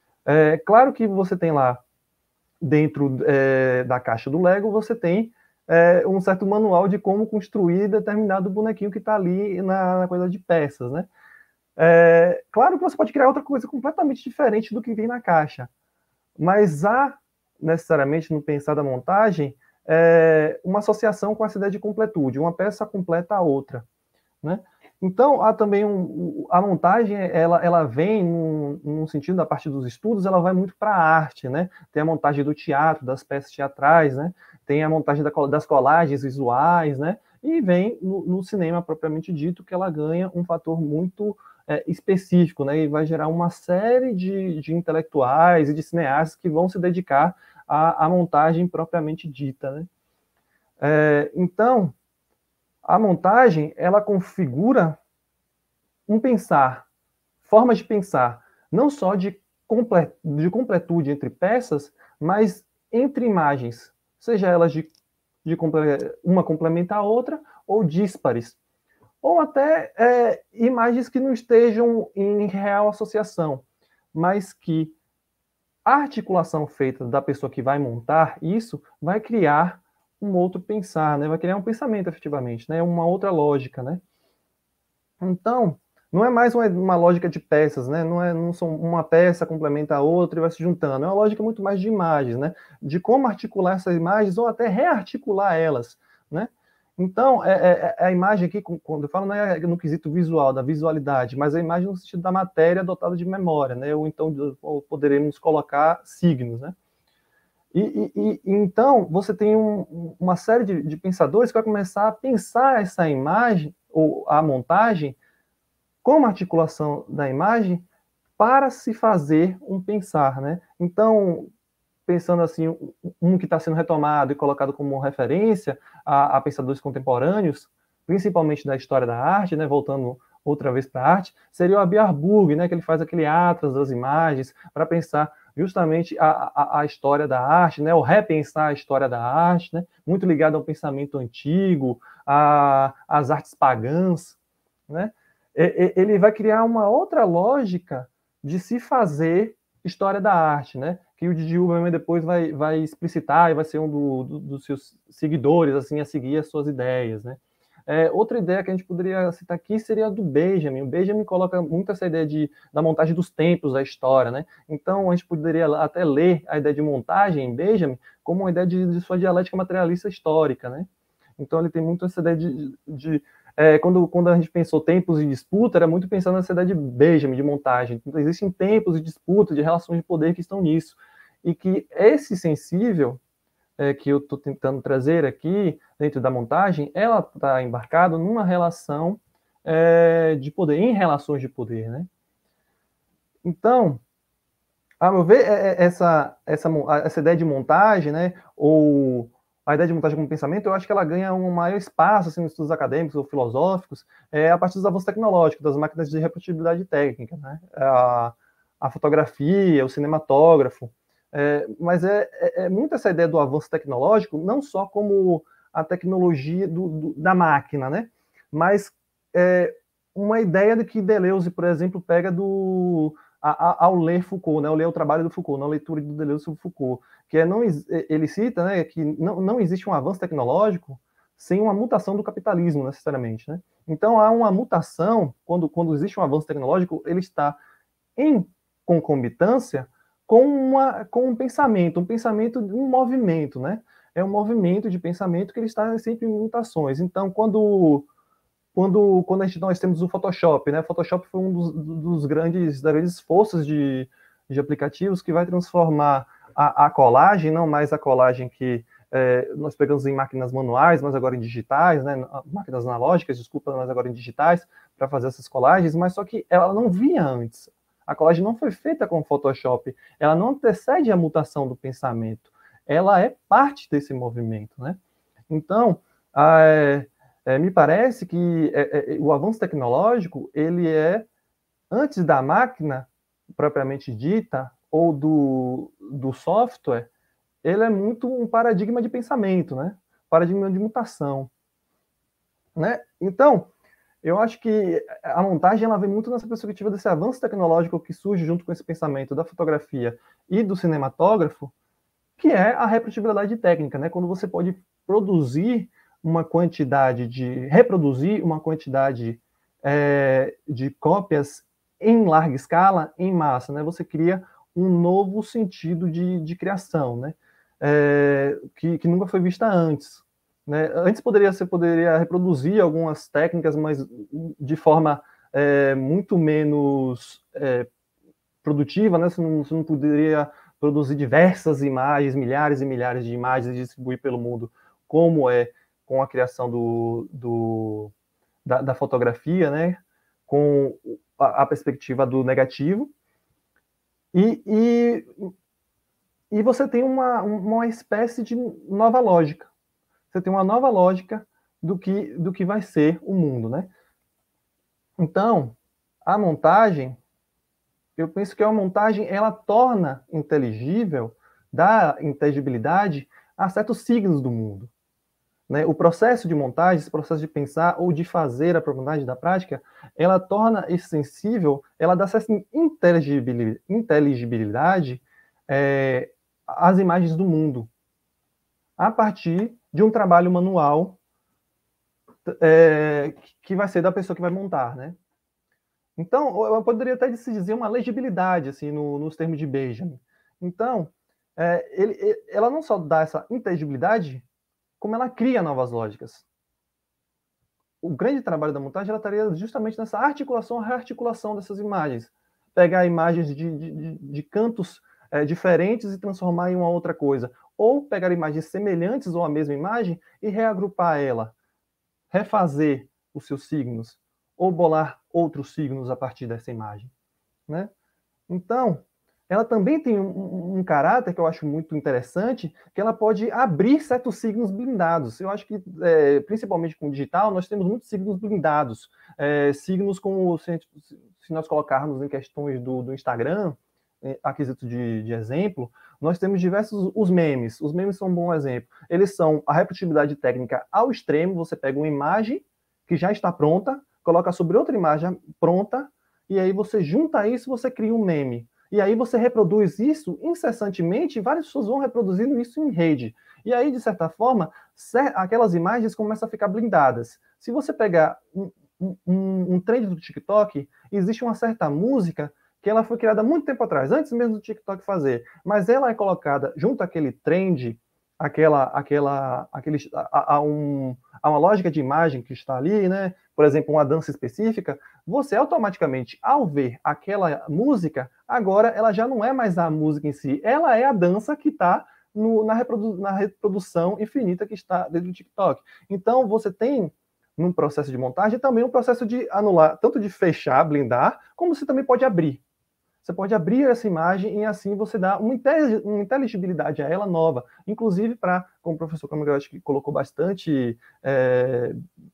É claro que você tem lá, dentro é, da caixa do Lego, você tem é, um certo manual de como construir determinado bonequinho que está ali na, na coisa de peças, né? É, claro que você pode criar outra coisa completamente diferente do que vem na caixa, mas há, necessariamente, no pensar da montagem, é, uma associação com essa ideia de completude, uma peça completa a outra, né? Então, há também um, a montagem, ela, ela vem num, num sentido, da parte dos estudos, ela vai muito para a arte, né? Tem a montagem do teatro, das peças teatrais, né? Tem a montagem da, das colagens visuais, né? E vem no, no cinema propriamente dito, que ela ganha um fator muito é, específico, né? E vai gerar uma série de, de intelectuais e de cineastas que vão se dedicar à, à montagem propriamente dita, né? É, então, a montagem, ela configura um pensar, formas de pensar, não só de, comple de completude entre peças, mas entre imagens, seja elas de, de comple uma complementa a outra, ou díspares, ou até é, imagens que não estejam em real associação, mas que a articulação feita da pessoa que vai montar isso vai criar um outro pensar, né? Vai criar um pensamento, efetivamente, né? Uma outra lógica, né? Então, não é mais uma, uma lógica de peças, né? Não, é, não são uma peça complementa a outra e vai se juntando. É uma lógica muito mais de imagens, né? De como articular essas imagens ou até rearticular elas, né? Então, é, é, é a imagem aqui, quando eu falo, não é no quesito visual, da visualidade, mas a imagem no sentido da matéria dotada de memória, né? Ou então ou poderemos colocar signos, né? E, e, e então, você tem um, uma série de, de pensadores que vai começar a pensar essa imagem, ou a montagem, como articulação da imagem, para se fazer um pensar, né? Então, pensando assim, um que está sendo retomado e colocado como referência a, a pensadores contemporâneos, principalmente da história da arte, né, voltando outra vez para a arte, seria o Abbe-Arbug, né, que ele faz aquele atlas das imagens para pensar justamente a, a, a história da arte, né, ou repensar a história da arte, né, muito ligado ao pensamento antigo, às artes pagãs, né? Ele vai criar uma outra lógica de se fazer história da arte, né? Que o Didi Uberman depois vai, vai explicitar e vai ser um do, do, dos seus seguidores, assim, a seguir as suas ideias, né? É, outra ideia que a gente poderia citar aqui seria a do Benjamin. O Benjamin coloca muito essa ideia de, da montagem dos tempos da história, né? Então, a gente poderia até ler a ideia de montagem em Benjamin como uma ideia de, de sua dialética materialista histórica, né? Então, ele tem muito essa ideia de... de É, quando, quando a gente pensou tempos de disputa, era muito pensando nessa ideia de Benjamin, de montagem. Então, existem tempos de disputa, de relações de poder que estão nisso. E que esse sensível, é, que eu estou tentando trazer aqui, dentro da montagem, ela está embarcada numa relação é, de poder, em relações de poder, né? Então, a meu ver, essa, essa, essa ideia de montagem, né, ou a ideia de montagem como pensamento, eu acho que ela ganha um maior espaço assim, nos estudos acadêmicos ou filosóficos é, a partir dos avanços tecnológicos, das máquinas de reprodutibilidade técnica, né? a, a fotografia, o cinematógrafo. É, mas é, é, é muito essa ideia do avanço tecnológico, não só como a tecnologia do, do, da máquina, né? Mas é, uma ideia de que Deleuze, por exemplo, pega do... ao ler Foucault, né, ao ler o trabalho do Foucault, na leitura do Deleuze sobre Foucault, que é não, ele cita, né, que não, não existe um avanço tecnológico sem uma mutação do capitalismo, necessariamente, né? Então, há uma mutação, quando, quando existe um avanço tecnológico, ele está em concomitância com, uma, com um pensamento, um pensamento, um movimento, né? É um movimento de pensamento que ele está sempre em mutações. Então, quando... Quando, quando a gente, nós temos o Photoshop, né? O Photoshop foi um dos, dos grandes, das grandes forças de, de aplicativos que vai transformar a, a colagem, não mais a colagem que é, nós pegamos em máquinas manuais, mas agora em digitais, né? Máquinas analógicas, desculpa, mas agora em digitais, para fazer essas colagens, mas só que ela não vinha antes. A colagem não foi feita com o Photoshop, ela não antecede a mutação do pensamento, ela é parte desse movimento, né? Então, a, é, É, me parece que é, é, o avanço tecnológico, ele é, antes da máquina propriamente dita, ou do, do software, ele é muito um paradigma de pensamento, né? Paradigma de mutação, né? Então, eu acho que a montagem, ela vem muito nessa perspectiva desse avanço tecnológico que surge junto com esse pensamento da fotografia e do cinematógrafo, que é a reprodutibilidade técnica, né? Quando você pode produzir uma quantidade de... reproduzir uma quantidade é, de cópias em larga escala, em massa, né? Você cria um novo sentido de, de criação, né? É, que, que nunca foi vista antes, né? Antes poderia, você poderia reproduzir algumas técnicas, mas de forma é, muito menos é, produtiva, né? Você não, você não poderia produzir diversas imagens, milhares e milhares de imagens e distribuir pelo mundo, como é com a criação do, do, da, da fotografia, né? Com a, a perspectiva do negativo, e, e, e você tem uma, uma espécie de nova lógica. Você tem uma nova lógica do que, do que vai ser o mundo, né? Então, a montagem, eu penso que a montagem, ela torna inteligível, dá inteligibilidade a certos signos do mundo. Né? O processo de montagem, esse processo de pensar ou de fazer a montagem da prática, ela torna esse sensível, ela dá certa inteligibilidade, inteligibilidade é, às imagens do mundo, a partir de um trabalho manual é, que vai ser da pessoa que vai montar, né? Então, eu poderia até se dizer uma legibilidade, assim, no, nos termos de Benjamin. Então, é, ele, ela não só dá essa inteligibilidade, como ela cria novas lógicas. O grande trabalho da montagem, ela estaria justamente nessa articulação, rearticulação dessas imagens. Pegar imagens de, de, de cantos é, diferentes e transformar em uma outra coisa. Ou pegar imagens semelhantes ou a mesma imagem e reagrupar ela. Refazer os seus signos. Ou bolar outros signos a partir dessa imagem. Né? Então, ela também tem um, um caráter que eu acho muito interessante, que ela pode abrir certos signos blindados. Eu acho que, é, principalmente com o digital, nós temos muitos signos blindados. É, signos como, se, se nós colocarmos em questões do, do Instagram, aquisito de, de exemplo, nós temos diversos os memes. Os memes são um bom exemplo. Eles são a reprodutibilidade técnica ao extremo. Você pega uma imagem que já está pronta, coloca sobre outra imagem pronta, e aí você junta isso, você cria um meme. E aí você reproduz isso incessantemente, e várias pessoas vão reproduzindo isso em rede. E aí, de certa forma, aquelas imagens começam a ficar blindadas. Se você pegar um, um, um trend do TikTok, existe uma certa música que ela foi criada há muito tempo atrás, antes mesmo do TikTok fazer, mas ela é colocada junto àquele trend, aquela, aquela, aquele, a, a, um, a uma lógica de imagem que está ali, né? Por exemplo, uma dança específica, você automaticamente, ao ver aquela música, agora ela já não é mais a música em si, ela é a dança que está na, reprodu na reprodução infinita que está dentro do TikTok. Então, você tem, num processo de montagem, também um processo de anular, tanto de fechar, blindar, como você também pode abrir. Você pode abrir essa imagem e assim você dá uma inteligibilidade a ela nova. Inclusive para, como o professor Camilo, acho que colocou bastante, é,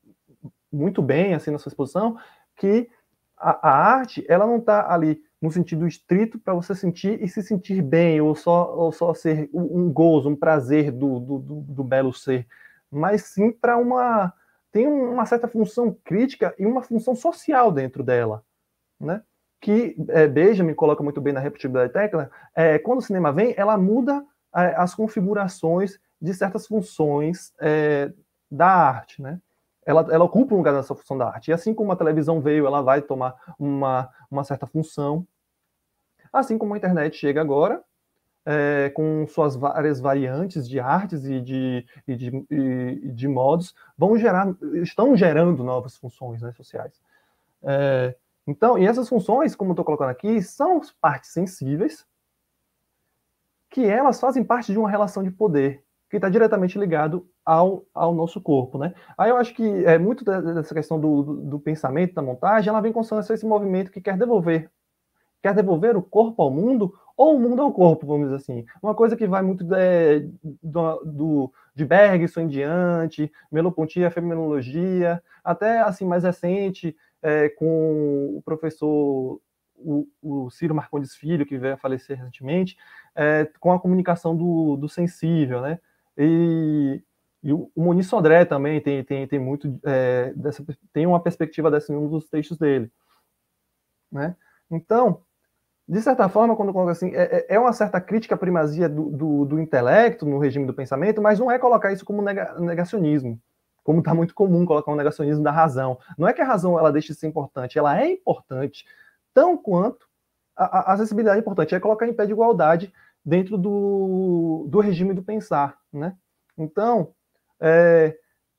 muito bem assim na sua exposição, que a, a arte, ela não está ali no sentido estrito para você sentir e se sentir bem, ou só, ou só ser um gozo, um prazer do, do, do, do belo ser, mas sim para uma... tem uma certa função crítica e uma função social dentro dela, né? Que é, Benjamin coloca muito bem na reprodutibilidade técnica, é, quando o cinema vem, ela muda é, as configurações de certas funções é, da arte, né? Ela, ela ocupa um lugar nessa função da arte. E assim como a televisão veio, ela vai tomar uma, uma certa função. Assim como a internet chega agora, é, com suas várias variantes de artes e de, e de, e de modos, vão gerar, estão gerando novas funções, né, sociais. É, Então, e essas funções, como eu estou colocando aqui, são partes sensíveis que elas fazem parte de uma relação de poder que está diretamente ligado ao, ao nosso corpo, né? Aí eu acho que é muito dessa questão do, do, do pensamento, da montagem, ela vem com esse movimento que quer devolver, quer devolver o corpo ao mundo ou o mundo ao corpo, vamos dizer assim. Uma coisa que vai muito de, do, do, de Bergson em diante, Merleau-Ponty, a fenomenologia, até assim mais recente, É, com o professor o, o Ciro Marcondes Filho, que veio a falecer recentemente, é, com a comunicação do, do sensível, né? E, e o, o Moniz Sodré também tem, tem, tem muito é, dessa, tem uma perspectiva dessa em um dos textos dele, né? Então, de certa forma, quando eu coloco assim, é, é uma certa crítica à primazia do, do, do intelecto no regime do pensamento, mas não é colocar isso como nega, negacionismo, como está muito comum colocar um negacionismo da razão. Não é que a razão ela deixe de ser importante, ela é importante, tão quanto a, a acessibilidade é importante, é colocar em pé de igualdade dentro do, do regime do pensar, né? Então, é,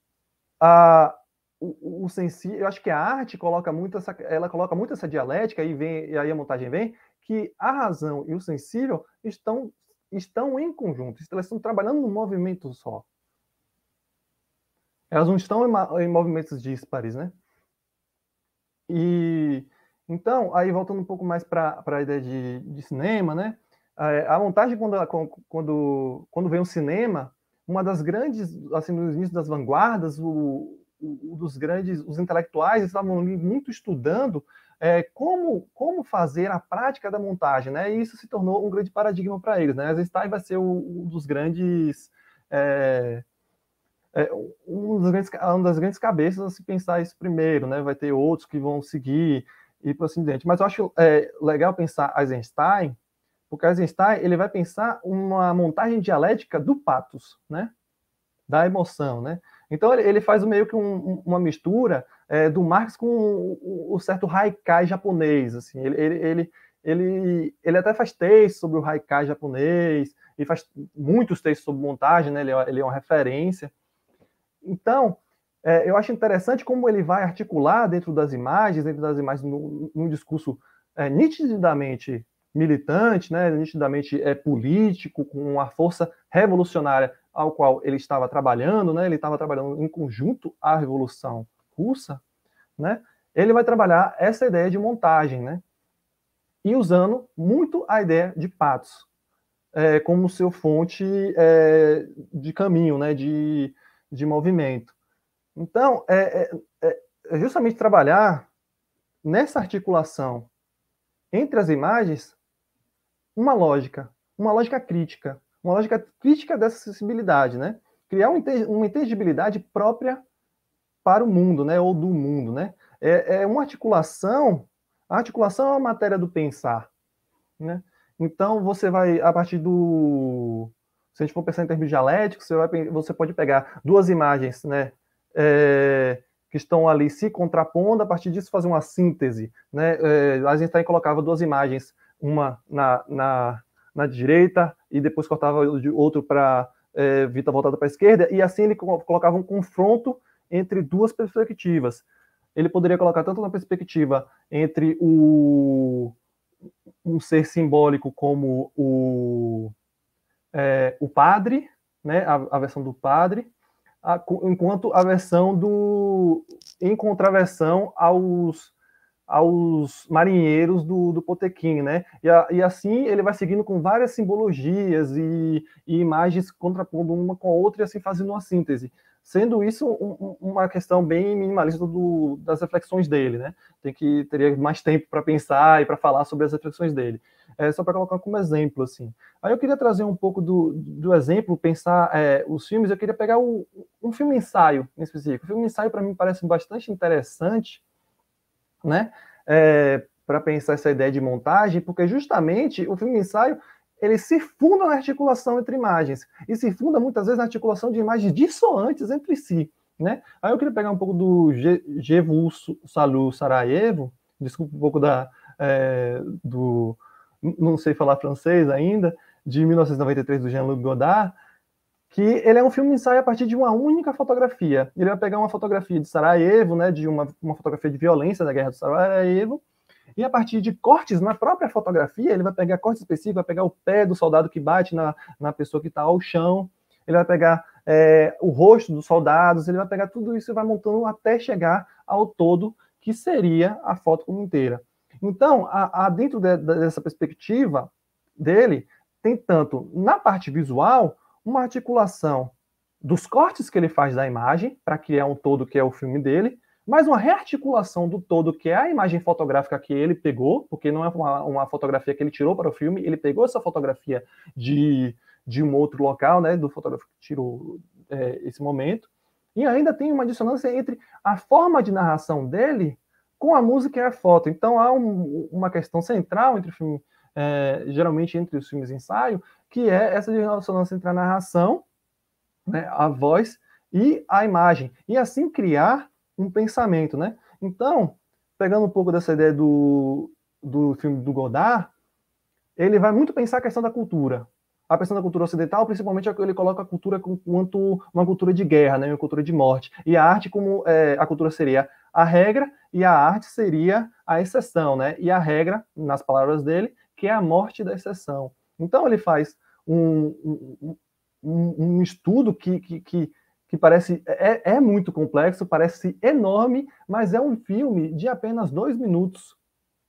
a, o, o sensível, eu acho que a arte coloca muito essa, ela coloca muito essa dialética, e, vem, e aí a montagem vem, que a razão e o sensível estão, estão em conjunto, elas estão trabalhando num movimento só. Elas não estão em, em movimentos díspares, né? E, Então, aí voltando um pouco mais para a ideia de, de cinema, né? A montagem, quando, quando, quando vem o cinema, uma das grandes, assim, no início das vanguardas, o, o, dos grandes, os intelectuais estavam muito estudando é, como, como fazer a prática da montagem, né? E isso se tornou um grande paradigma para eles, né? Eisenstein vai ser o, um dos grandes... É, é, um dos grandes, uma das grandes cabeças a se pensar isso primeiro, né? Vai ter outros que vão seguir e por assim diante. Mas eu acho é, legal pensar Eisenstein, porque Eisenstein ele vai pensar uma montagem dialética do pathos, né? Da emoção, né? Então ele, ele faz meio que um, uma mistura é, do Marx com o, o certo haikai japonês, assim. Ele, ele, ele, ele, ele até faz textos sobre o haikai japonês, e faz muitos textos sobre montagem, né? Ele, ele é uma referência. Então, é, eu acho interessante como ele vai articular dentro das imagens, dentro das imagens, num, num discurso é, nitidamente militante, né, nitidamente é, político, com uma força revolucionária ao qual ele estava trabalhando, né, ele estava trabalhando em conjunto à Revolução Russa, né, ele vai trabalhar essa ideia de montagem, né, e usando muito a ideia de pathos é, como seu fonte é, de caminho, né, de, de movimento. Então, é, é, é justamente trabalhar nessa articulação entre as imagens uma lógica, uma lógica crítica, uma lógica crítica dessa acessibilidade, né? Criar uma inteligibilidade própria para o mundo, né? Ou do mundo, né? É, é uma articulação, a articulação é uma matéria do pensar, né? Então, você vai, a partir do... Se a gente for pensar em termos dialéticos, você, vai, você pode pegar duas imagens, né? É, que estão ali se contrapondo, a partir disso fazer uma síntese, né? É, a gente colocava duas imagens, uma na, na, na direita e depois cortava de outro para é, Vita voltada para a esquerda, e assim ele colocava um confronto entre duas perspectivas. Ele poderia colocar tanto na perspectiva entre o, um ser simbólico como o, é, o padre, né, a, a versão do padre, a, enquanto a versão do... em contraversão aos aos marinheiros do, do Potequim, né? E, a, e assim ele vai seguindo com várias simbologias e, e imagens contrapondo uma com a outra e assim fazendo uma síntese. Sendo isso um, uma questão bem minimalista do, das reflexões dele, né? Tem que teria mais tempo para pensar e para falar sobre as reflexões dele. É, só para colocar como exemplo, assim. Aí eu queria trazer um pouco do, do exemplo, pensar é, os filmes. Eu queria pegar o, um filme ensaio em específico. O filme ensaio para mim parece bastante interessante, né, é, para pensar essa ideia de montagem, porque justamente o filme ensaio ele se funda na articulação entre imagens, e se funda muitas vezes na articulação de imagens dissonantes entre si, né? Aí eu queria pegar um pouco do Jevu Salu Sarajevo, desculpa um pouco da, é, do, não sei falar francês ainda, de mil novecentos e noventa e três, do Jean-Luc Godard, que ele é um filme ensaio a partir de uma única fotografia. Ele vai pegar uma fotografia de Sarajevo, né, de uma, uma fotografia de violência da guerra do Sarajevo, e a partir de cortes na própria fotografia, ele vai pegar cortes específicos, vai pegar o pé do soldado que bate na, na pessoa que está ao chão, ele vai pegar é, o rosto dos soldados, ele vai pegar tudo isso e vai montando até chegar ao todo, que seria a foto como inteira. Então, a, a dentro de, de, dessa perspectiva dele, tem tanto na parte visual, uma articulação dos cortes que ele faz da imagem, para criar um todo que é o filme dele, mas uma rearticulação do todo que é a imagem fotográfica que ele pegou, porque não é uma, uma fotografia que ele tirou para o filme, ele pegou essa fotografia de, de um outro local, né, do fotógrafo que tirou é, esse momento, e ainda tem uma dissonância entre a forma de narração dele com a música e a foto. Então há um, uma questão central entre o filme, é, geralmente entre os filmes ensaio, que é essa dissonância entre a narração, né, a voz e a imagem, e assim criar um pensamento, né? Então, pegando um pouco dessa ideia do, do filme do Godard, ele vai muito pensar a questão da cultura. A questão da cultura ocidental, principalmente, ele coloca a cultura quanto uma cultura de guerra, né, uma cultura de morte. E a arte, como é, a cultura seria a regra, e a arte seria a exceção, né? E a regra, nas palavras dele, que é a morte da exceção. Então, ele faz um, um, um, um estudo que, que, que, que parece é, é muito complexo, parece enorme, mas é um filme de apenas dois minutos,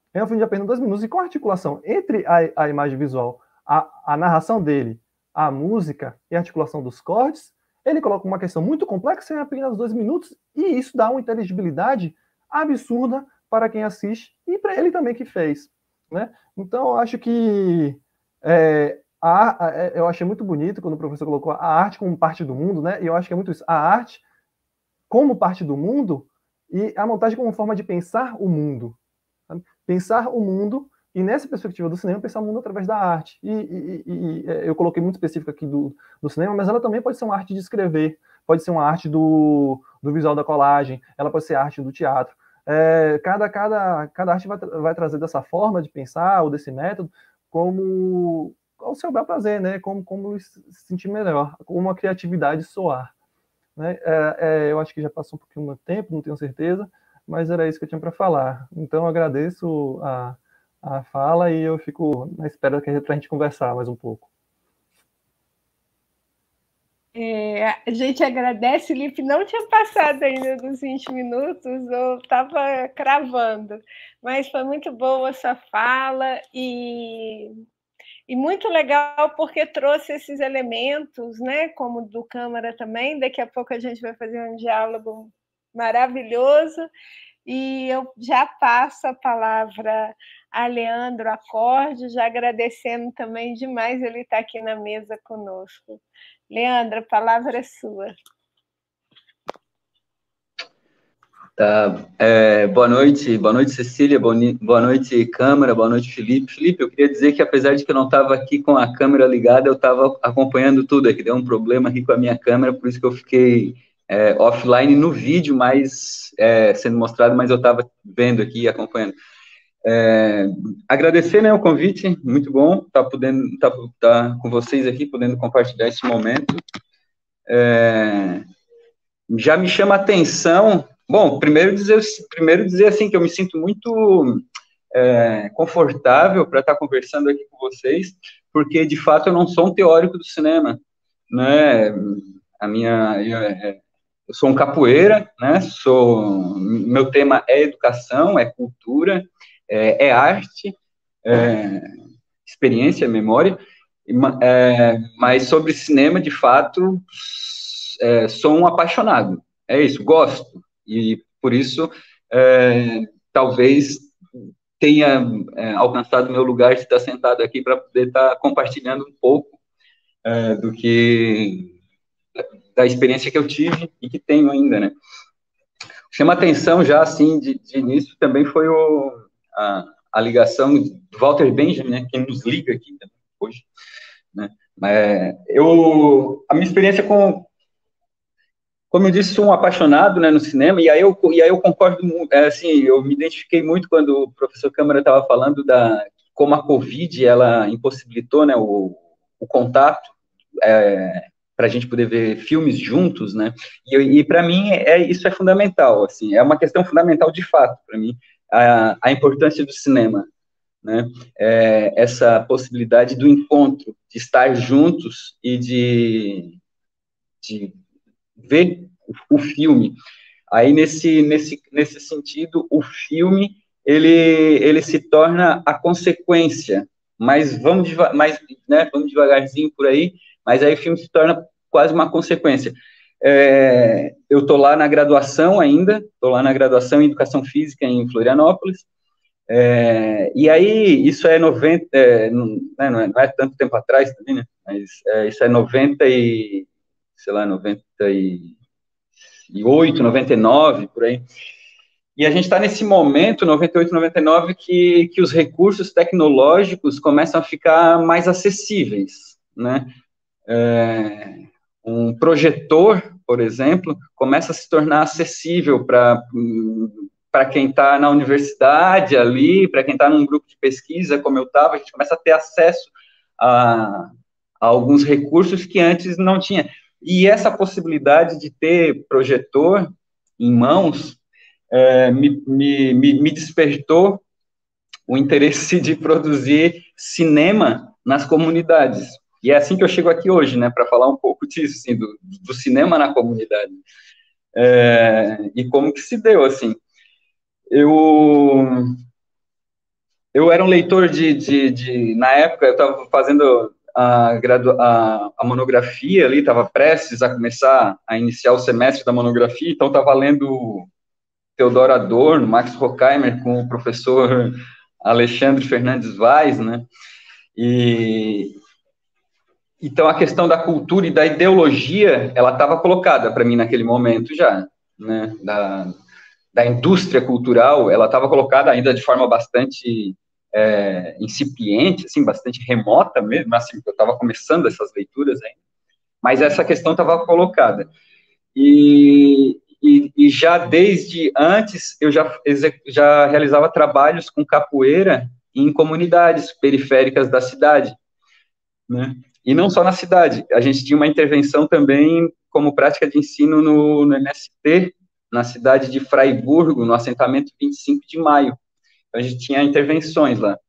É um filme de apenas dois minutos e com articulação entre a, a imagem visual, a, a narração dele, a música e a articulação dos cortes, ele coloca uma questão muito complexa em apenas dois minutos e isso dá uma inteligibilidade absurda para quem assiste e para ele também que fez, né? Então, eu acho que é, a, a, eu achei muito bonito quando o professor colocou a arte como parte do mundo, né? E eu acho que é muito isso, a arte como parte do mundo e a montagem como forma de pensar o mundo. Sabe? Pensar o mundo, e nessa perspectiva do cinema, pensar o mundo através da arte. E, e, e, e eu coloquei muito específico aqui do, do cinema, mas ela também pode ser uma arte de escrever, pode ser uma arte do, do visual da colagem, ela pode ser arte do teatro. É, cada, cada, cada arte vai, vai trazer dessa forma de pensar, ou desse método, como ao seu bel prazer, né? Como, como se sentir melhor, como uma criatividade soar. Né? É, é, eu acho que já passou um pouquinho do tempo, não tenho certeza, mas era isso que eu tinha para falar. Então, eu agradeço a, a fala e eu fico na espera para a gente conversar mais um pouco. É, a gente agradece, Lipe, não tinha passado ainda dos vinte minutos, eu estava cravando, mas foi muito boa a sua fala e, e muito legal porque trouxe esses elementos, né, como do Câmara também, daqui a pouco a gente vai fazer um diálogo maravilhoso. E eu já passo a palavra a Leandro Acorde, já agradecendo também demais ele estar aqui na mesa conosco. Leandro, a palavra é sua. Tá. É, boa noite, boa noite, Cecília, boa noite, Câmara, boa noite, Felipe. Felipe, eu queria dizer que apesar de que eu não estava aqui com a câmera ligada, eu estava acompanhando tudo aqui, deu um problema aqui com a minha câmera, por isso que eu fiquei é, offline no vídeo, mas é, sendo mostrado, mas eu estava vendo aqui e acompanhando. É, agradecer, né, o convite, muito bom estar tá podendo estar tá, tá com vocês aqui, podendo compartilhar esse momento. É, já me chama a atenção, bom, primeiro dizer, primeiro dizer assim, que eu me sinto muito é, confortável para estar tá conversando aqui com vocês, porque, de fato, eu não sou um teórico do cinema, né, a minha... Eu, eu sou um capoeira, né, sou, meu tema é educação, é cultura, é, é arte, é, experiência, memória, é, mas sobre cinema, de fato, é, sou um apaixonado, é isso, gosto, e por isso, é, talvez tenha é, alcançado meu lugar de estar sentado aqui para poder estar compartilhando um pouco é, do que... da experiência que eu tive e que tenho ainda, né. Chama atenção já, assim, de, de início, também foi o, a, a ligação do Walter Benjamin, né, que nos liga aqui hoje, né. Mas eu, a minha experiência com, como eu disse, sou um apaixonado, né, no cinema, e aí eu, e aí eu concordo, é, assim, eu me identifiquei muito quando o professor Câmara estava falando da, como a Covid, ela impossibilitou, né, o, o contato, é, para a gente poder ver filmes juntos, né, e, e para mim, é, isso é fundamental, assim, é uma questão fundamental de fato, para mim, a, a importância do cinema, né, é, essa possibilidade do encontro, de estar juntos e de, de ver o, o filme. Aí, nesse, nesse, nesse sentido, o filme, ele, ele se torna a consequência, mas vamos, deva mais, né, vamos devagarzinho por aí, mas aí o filme se torna quase uma consequência. É, eu estou lá na graduação ainda, estou lá na graduação em Educação Física em Florianópolis, é, e aí isso é noventa, é, não, não, é, não é tanto tempo atrás também, né, mas é, isso é noventa e, sei lá, noventa e oito, noventa e nove, por aí. E a gente está nesse momento, noventa e oito, noventa e nove, que, que os recursos tecnológicos começam a ficar mais acessíveis, né? É, um projetor, por exemplo, começa a se tornar acessível para para quem está na universidade ali, para quem está num grupo de pesquisa, como eu estava, a gente começa a ter acesso a, a alguns recursos que antes não tinha. E essa possibilidade de ter projetor em mãos é, me, me, me despertou o interesse de produzir cinema nas comunidades. E é assim que eu chego aqui hoje, né, para falar um pouco disso, assim, do, do cinema na comunidade. É, e como que se deu, assim. Eu, eu era um leitor de, de, de na época, eu estava fazendo a, a, a monografia ali, estava prestes a começar a iniciar o semestre da monografia, então estava lendo Theodor Adorno, Max Horkheimer, com o professor Alexandre Fernandes Vaz, né, e então a questão da cultura e da ideologia, ela estava colocada para mim naquele momento já, né, da, da indústria cultural, ela estava colocada ainda de forma bastante é, incipiente, assim, bastante remota mesmo, assim, eu estava começando essas leituras ainda, mas essa questão estava colocada. E, e, e já desde antes, eu já, já realizava trabalhos com capoeira em comunidades periféricas da cidade, né? E não só na cidade, a gente tinha uma intervenção também como prática de ensino no, no M S T, na cidade de Fraiburgo, no assentamento vinte e cinco de maio. Então, a gente tinha intervenções lá.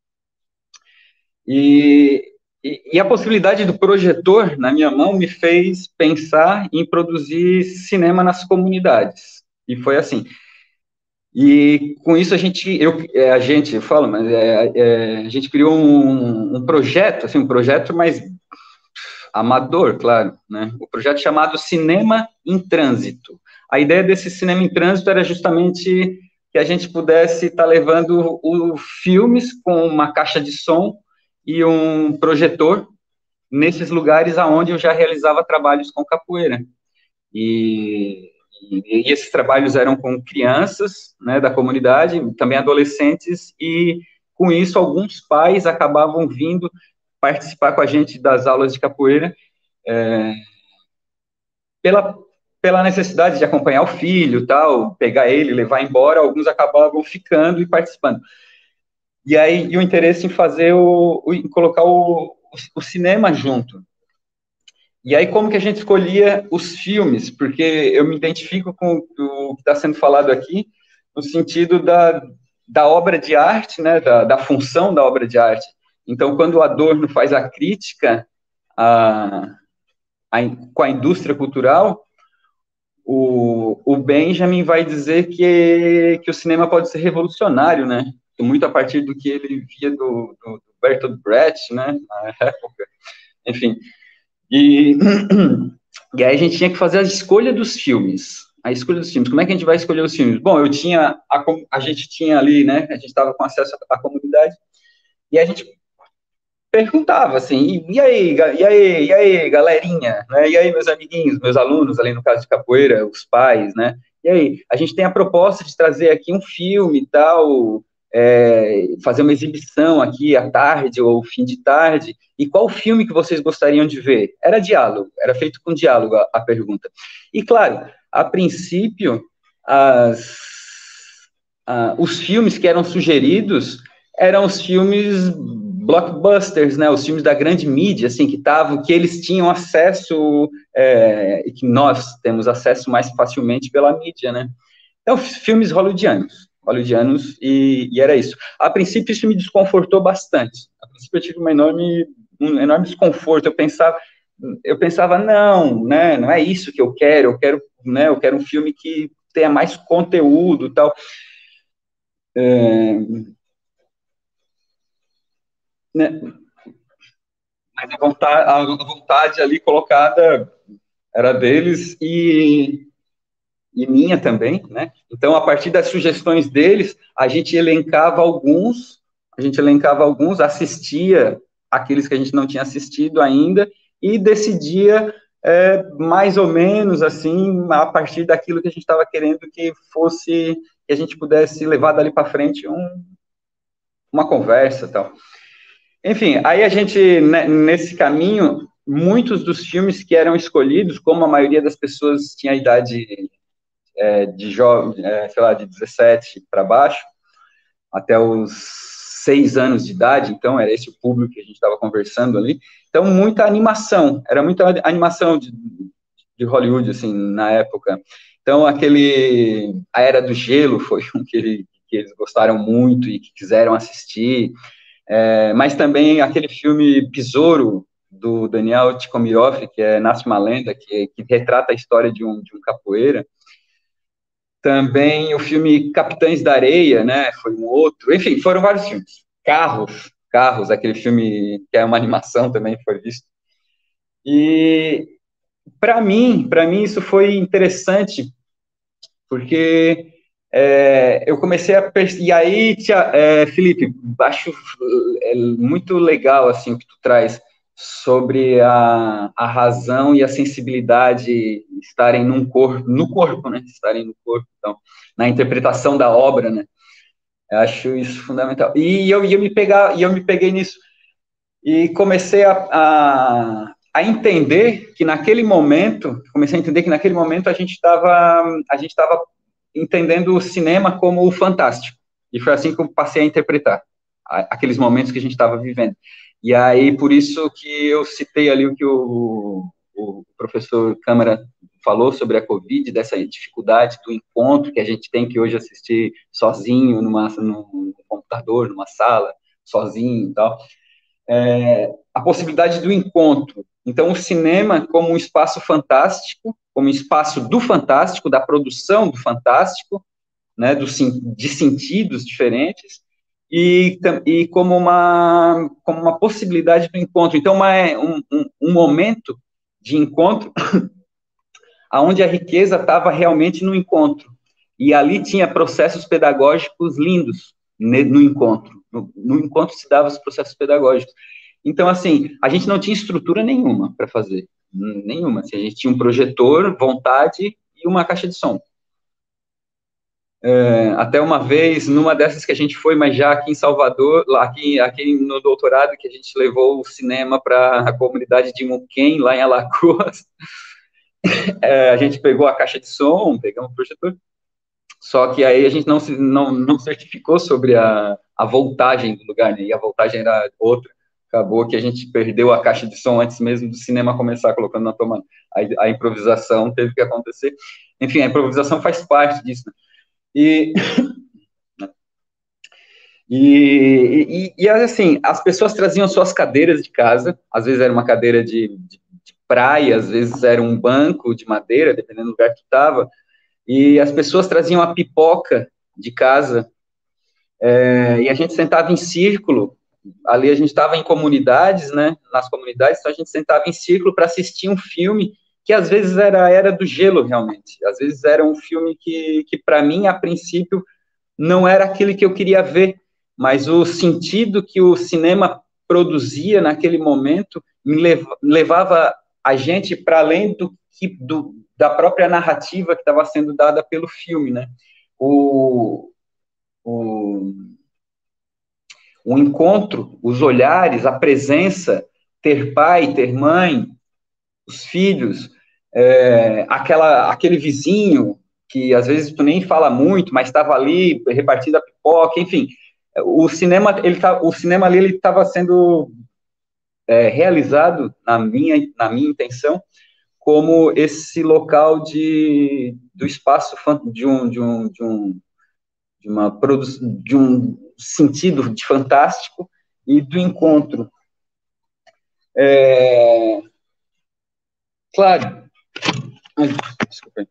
E, e, e a possibilidade do projetor na minha mão me fez pensar em produzir cinema nas comunidades. E foi assim. E com isso a gente, eu, a gente, eu falo, mas é, é, a gente criou um, um projeto, assim, um projeto mais amador, claro, né? O projeto chamado Cinema em Trânsito. A ideia desse cinema em trânsito era justamente que a gente pudesse estar tá levando o, filmes com uma caixa de som e um projetor nesses lugares aonde eu já realizava trabalhos com capoeira. E, e, e esses trabalhos eram com crianças, né, da comunidade, também adolescentes, e com isso alguns pais acabavam vindo participar com a gente das aulas de capoeira, é, pela, pela necessidade de acompanhar o filho, tal, pegar ele, levar embora, alguns acabavam ficando e participando. E aí, e o interesse em fazer o, o em colocar o, o, o cinema junto. E aí, como que a gente escolhia os filmes? Porque eu me identifico com o que está sendo falado aqui, no sentido da, da obra de arte, né, da, da função da obra de arte. Então, quando o Adorno faz a crítica a, a, com a indústria cultural, o, o Benjamin vai dizer que, que o cinema pode ser revolucionário, né? Muito a partir do que ele via do, do, do Bertolt Brecht, né? Na época. Enfim. E, e aí a gente tinha que fazer a escolha dos filmes. A escolha dos filmes. Como é que a gente vai escolher os filmes? Bom, eu tinha... A, a gente tinha ali, né? A gente estava com acesso à comunidade. E a gente perguntava assim, e aí, e aí, e aí, galerinha, né? E aí, meus amiguinhos, meus alunos, ali no caso de capoeira, os pais, né? E aí, a gente tem a proposta de trazer aqui um filme e tal, é, fazer uma exibição aqui à tarde ou fim de tarde, e qual filme que vocês gostariam de ver? Era diálogo, era feito com diálogo a, a pergunta. E, claro, a princípio, as, a, os filmes que eram sugeridos eram os filmes blockbusters, né, os filmes da grande mídia, assim, que estavam, que eles tinham acesso, é, e que nós temos acesso mais facilmente pela mídia, né. Então, filmes hollywoodianos, hollywoodianos, e, e era isso. A princípio, isso me desconfortou bastante. A princípio, eu tive uma enorme, um enorme desconforto. Eu pensava, eu pensava, não, né, não é isso que eu quero, eu quero, né, eu quero um filme que tenha mais conteúdo e tal. É, né, mas a vontade, a vontade ali colocada era deles e, e minha também, né? Então, a partir das sugestões deles, a gente elencava alguns, a gente elencava alguns, assistia aqueles que a gente não tinha assistido ainda e decidia é, mais ou menos assim, a partir daquilo que a gente estava querendo que fosse, que a gente pudesse levar dali para frente um, uma conversa e tal. Enfim, aí a gente, né, nesse caminho, muitos dos filmes que eram escolhidos, como a maioria das pessoas tinha a idade é, de jovem, é, sei lá, de dezessete para baixo, até os seis anos de idade, então era esse o público que a gente estava conversando ali, então muita animação, era muita animação de, de Hollywood, assim, na época. Então aquele, A Era do Gelo foi um que, ele, que eles gostaram muito e que quiseram assistir. É, mas também aquele filme Besouro, do Daniel Tikhomirov, que é Nasce uma Lenda, que, que retrata a história de um, de um capoeira. Também o filme Capitães da Areia, né, foi um outro. Enfim, foram vários filmes. Carros, Carros, aquele filme que é uma animação também, foi visto. E para mim, para mim isso foi interessante, porque é, eu comecei a perceber, e aí, tia, é, Felipe, acho é, muito legal assim, o que tu traz sobre a, a razão e a sensibilidade estarem num corpo, no corpo, né, estarem no corpo, então, na interpretação da obra, né, eu acho isso fundamental, e eu, e eu, me, pegar, e eu me peguei nisso, e comecei a, a, a entender que naquele momento, comecei a entender que naquele momento a gente estava, a gente estava entendendo o cinema como o fantástico. E foi assim que eu passei a interpretar aqueles momentos que a gente estava vivendo. E aí, por isso que eu citei ali o que o, o professor Câmara falou sobre a Covid, dessa dificuldade do encontro que a gente tem que hoje assistir sozinho, numa, num computador, numa sala, sozinho e tal. É, a possibilidade do encontro. Então, o cinema como um espaço fantástico, como um espaço do fantástico, da produção do fantástico, né, do, de sentidos diferentes, e, e como, uma, como uma possibilidade do encontro. Então, uma, um, um, um momento de encontro onde a riqueza estava realmente no encontro. E ali tinha processos pedagógicos lindos no encontro. No, no encontro se davam os processos pedagógicos. Então, assim, a gente não tinha estrutura nenhuma para fazer. Nenhuma. Assim, a gente tinha um projetor, vontade e uma caixa de som. É, até uma vez, numa dessas que a gente foi, mas já aqui em Salvador, lá aqui, aqui no doutorado, que a gente levou o cinema para a comunidade de Muquem, lá em Alagoas, é, a gente pegou a caixa de som, pegamos o projetor, só que aí a gente não, não, não certificou sobre a, a voltagem do lugar, né? E a voltagem era outra. Acabou que a gente perdeu a caixa de som antes mesmo do cinema começar, colocando na tomada. A, a improvisação teve que acontecer. Enfim, a improvisação faz parte disso, né? E, e, e, e, assim, as pessoas traziam suas cadeiras de casa, às vezes era uma cadeira de, de, de praia, às vezes era um banco de madeira, dependendo do lugar que estava, e as pessoas traziam a pipoca de casa, é, e a gente sentava em círculo, ali a gente estava em comunidades, né, nas comunidades, então a gente sentava em círculo para assistir um filme que às vezes era a Era do Gelo, realmente, às vezes era um filme que, que para mim, a princípio, não era aquele que eu queria ver, mas o sentido que o cinema produzia naquele momento me levava a gente para além do, do, da própria narrativa que estava sendo dada pelo filme, né? O, o, o encontro, os olhares, a presença, ter pai, ter mãe, os filhos, é, aquela, aquele vizinho que às vezes tu nem fala muito, mas estava ali repartindo a pipoca, enfim, o cinema, ele tá, o cinema ali ele estava sendo é, realizado na minha na minha intenção como esse local de do espaço de um de um de um de uma produção de um sentido de fantástico e do encontro. É, claro. Ai, desculpa.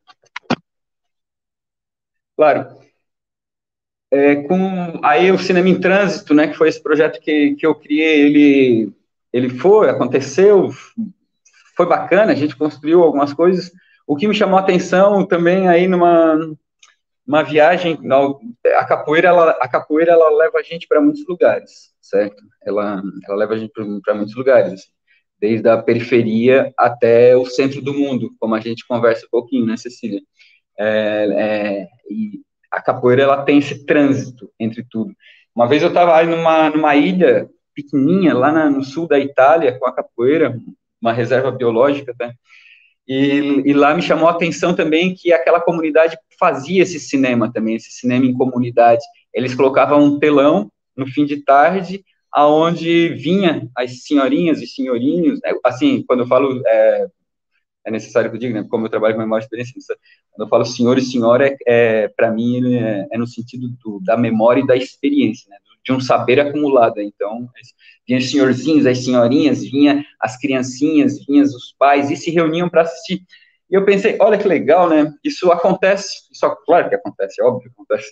Claro. É, com aí o Cinema em Trânsito, né, que foi esse projeto que, que eu criei, ele, ele foi, aconteceu, foi bacana, a gente construiu algumas coisas. O que me chamou a atenção também aí numa uma viagem, a capoeira, ela, a capoeira, ela leva a gente para muitos lugares, certo? Ela, ela leva a gente para muitos lugares, desde a periferia até o centro do mundo, como a gente conversa um pouquinho, né, Cecília? É, é, e a capoeira, ela tem esse trânsito entre tudo. Uma vez eu estava numa, numa ilha pequenininha, lá na, no sul da Itália, com a capoeira, uma reserva biológica, tá? E, e lá me chamou a atenção também que aquela comunidade fazia esse cinema também, esse cinema em comunidade. Eles colocavam um telão no fim de tarde, aonde vinha as senhorinhas e senhorinhos, né? Assim, quando eu falo... É, é necessário que eu diga, né, como eu trabalho com memória e experiência, quando eu falo senhor e senhora, é, é, para mim, é, é no sentido do, da memória e da experiência, né, de um saber acumulado. Então, vinha os senhorzinhos, as senhorinhas, vinha as criancinhas, vinham os pais, e se reuniam para assistir. E eu pensei, olha que legal, né, isso acontece, isso, claro que acontece, é óbvio que acontece,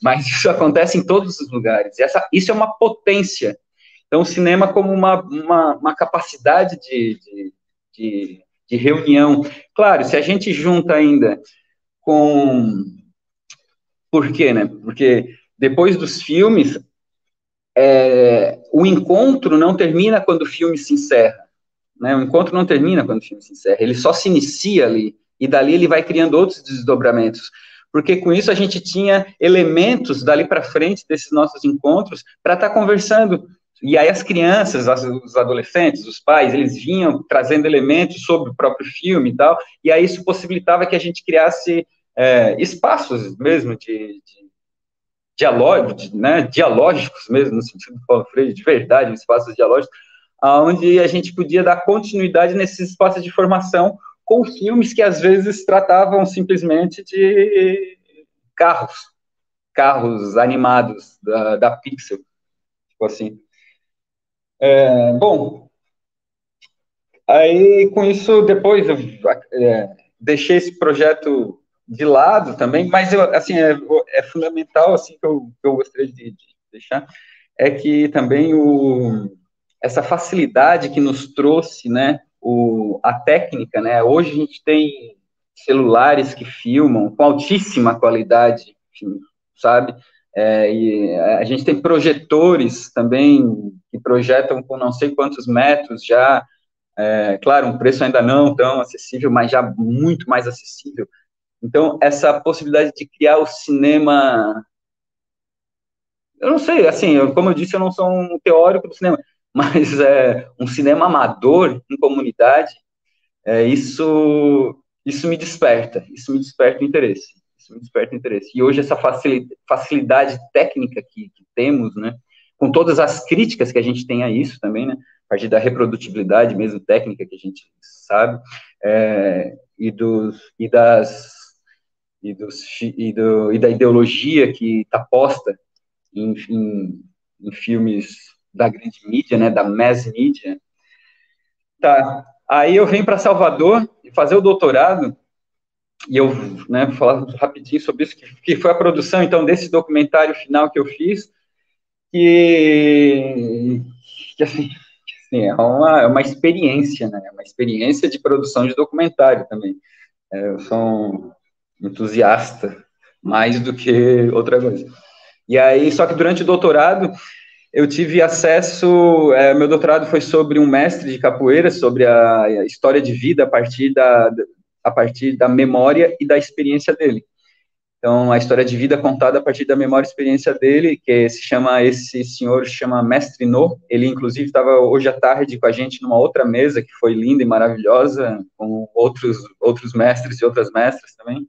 mas isso acontece em todos os lugares. Essa, isso é uma potência. Então, o cinema como uma, uma, uma capacidade de, de, de, de reunião. Claro, se a gente junta ainda com... Por quê, né? Porque depois dos filmes, é, o encontro não termina quando o filme se encerra. Né? O encontro não termina quando o filme se encerra, ele só se inicia ali, e dali ele vai criando outros desdobramentos, porque com isso a gente tinha elementos dali para frente desses nossos encontros para estar tá conversando, e aí as crianças, os adolescentes, os pais, eles vinham trazendo elementos sobre o próprio filme e tal, e aí isso possibilitava que a gente criasse é, espaços mesmo de, de dialógicos, né, dialógicos mesmo, no sentido do Paulo Freire, de verdade, espaços dialógicos, onde a gente podia dar continuidade nesses espaços de formação com filmes que às vezes tratavam simplesmente de carros, carros animados da, da Pixar, tipo assim. É, bom, aí com isso depois eu é, deixei esse projeto de lado também, mas eu, assim, é, é fundamental, assim, que eu, que eu gostaria de, de deixar, é que também o essa facilidade que nos trouxe, né, o, a técnica, né, hoje a gente tem celulares que filmam com altíssima qualidade, sabe, é, e a gente tem projetores também que projetam com não sei quantos metros já, é, claro, um preço ainda não tão acessível, mas já muito mais acessível. Então, essa possibilidade de criar o cinema, eu não sei, assim, eu, como eu disse, eu não sou um teórico do cinema, mas é, um cinema amador em comunidade, é, isso, isso me desperta, isso me desperta o interesse, isso me desperta o interesse. E hoje essa facilidade, facilidade técnica que, que temos, né, com todas as críticas que a gente tem a isso também, né, a partir da reprodutibilidade mesmo técnica que a gente sabe, é, e, dos, e, das, e, dos, e, do, e da ideologia que está posta em, em, em filmes da grande mídia, né, da mass media. Tá, aí eu venho para Salvador fazer o doutorado, e eu, né, vou falar rapidinho sobre isso, que, que foi a produção, então, desse documentário final que eu fiz, que, que assim, assim, é uma, é uma experiência, né, uma experiência de produção de documentário também. É, eu sou um entusiasta, mais do que outra coisa. E aí, só que durante o doutorado, eu tive acesso, é, meu doutorado foi sobre um mestre de capoeira, sobre a, a história de vida a partir da, a partir da memória e da experiência dele. Então, a história de vida contada a partir da memória e experiência dele, que se chama, esse senhor chama Mestre No, ele inclusive estava hoje à tarde com a gente numa outra mesa, que foi linda e maravilhosa, com outros, outros mestres e outras mestras também.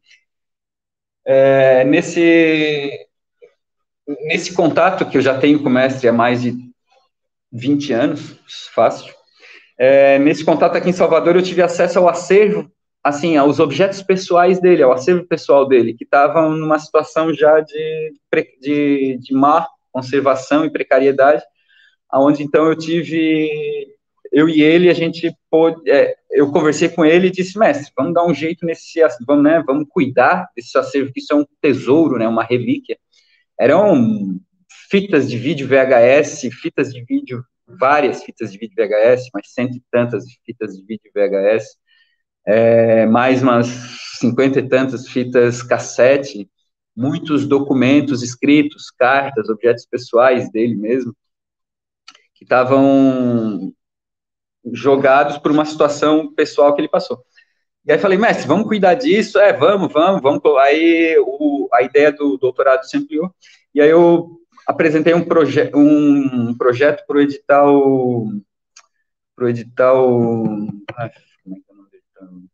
É, nesse... Nesse contato que eu já tenho com o mestre há mais de vinte anos, fácil, é, nesse contato aqui em Salvador eu tive acesso ao acervo, assim, aos objetos pessoais dele, ao acervo pessoal dele, que estavam numa situação já de, de, de má conservação e precariedade, onde então eu tive, eu e ele, a gente pôde, é, eu conversei com ele e disse, mestre, vamos dar um jeito nesse, vamos, né, vamos cuidar desse acervo, que isso é um tesouro, né, uma relíquia. Eram fitas de vídeo V H S, fitas de vídeo, várias fitas de vídeo V H S, mais cento e tantas fitas de vídeo V H S, é, mais umas cinquenta e tantas fitas cassete, muitos documentos escritos, cartas, objetos pessoais dele mesmo, que estavam jogados por uma situação pessoal que ele passou. E aí falei, mestre, vamos cuidar disso? É, vamos, vamos, vamos. Aí o, a ideia do doutorado se ampliou, e aí eu apresentei um, proje um projeto para o edital, para o edital, ah, como é que é o nome do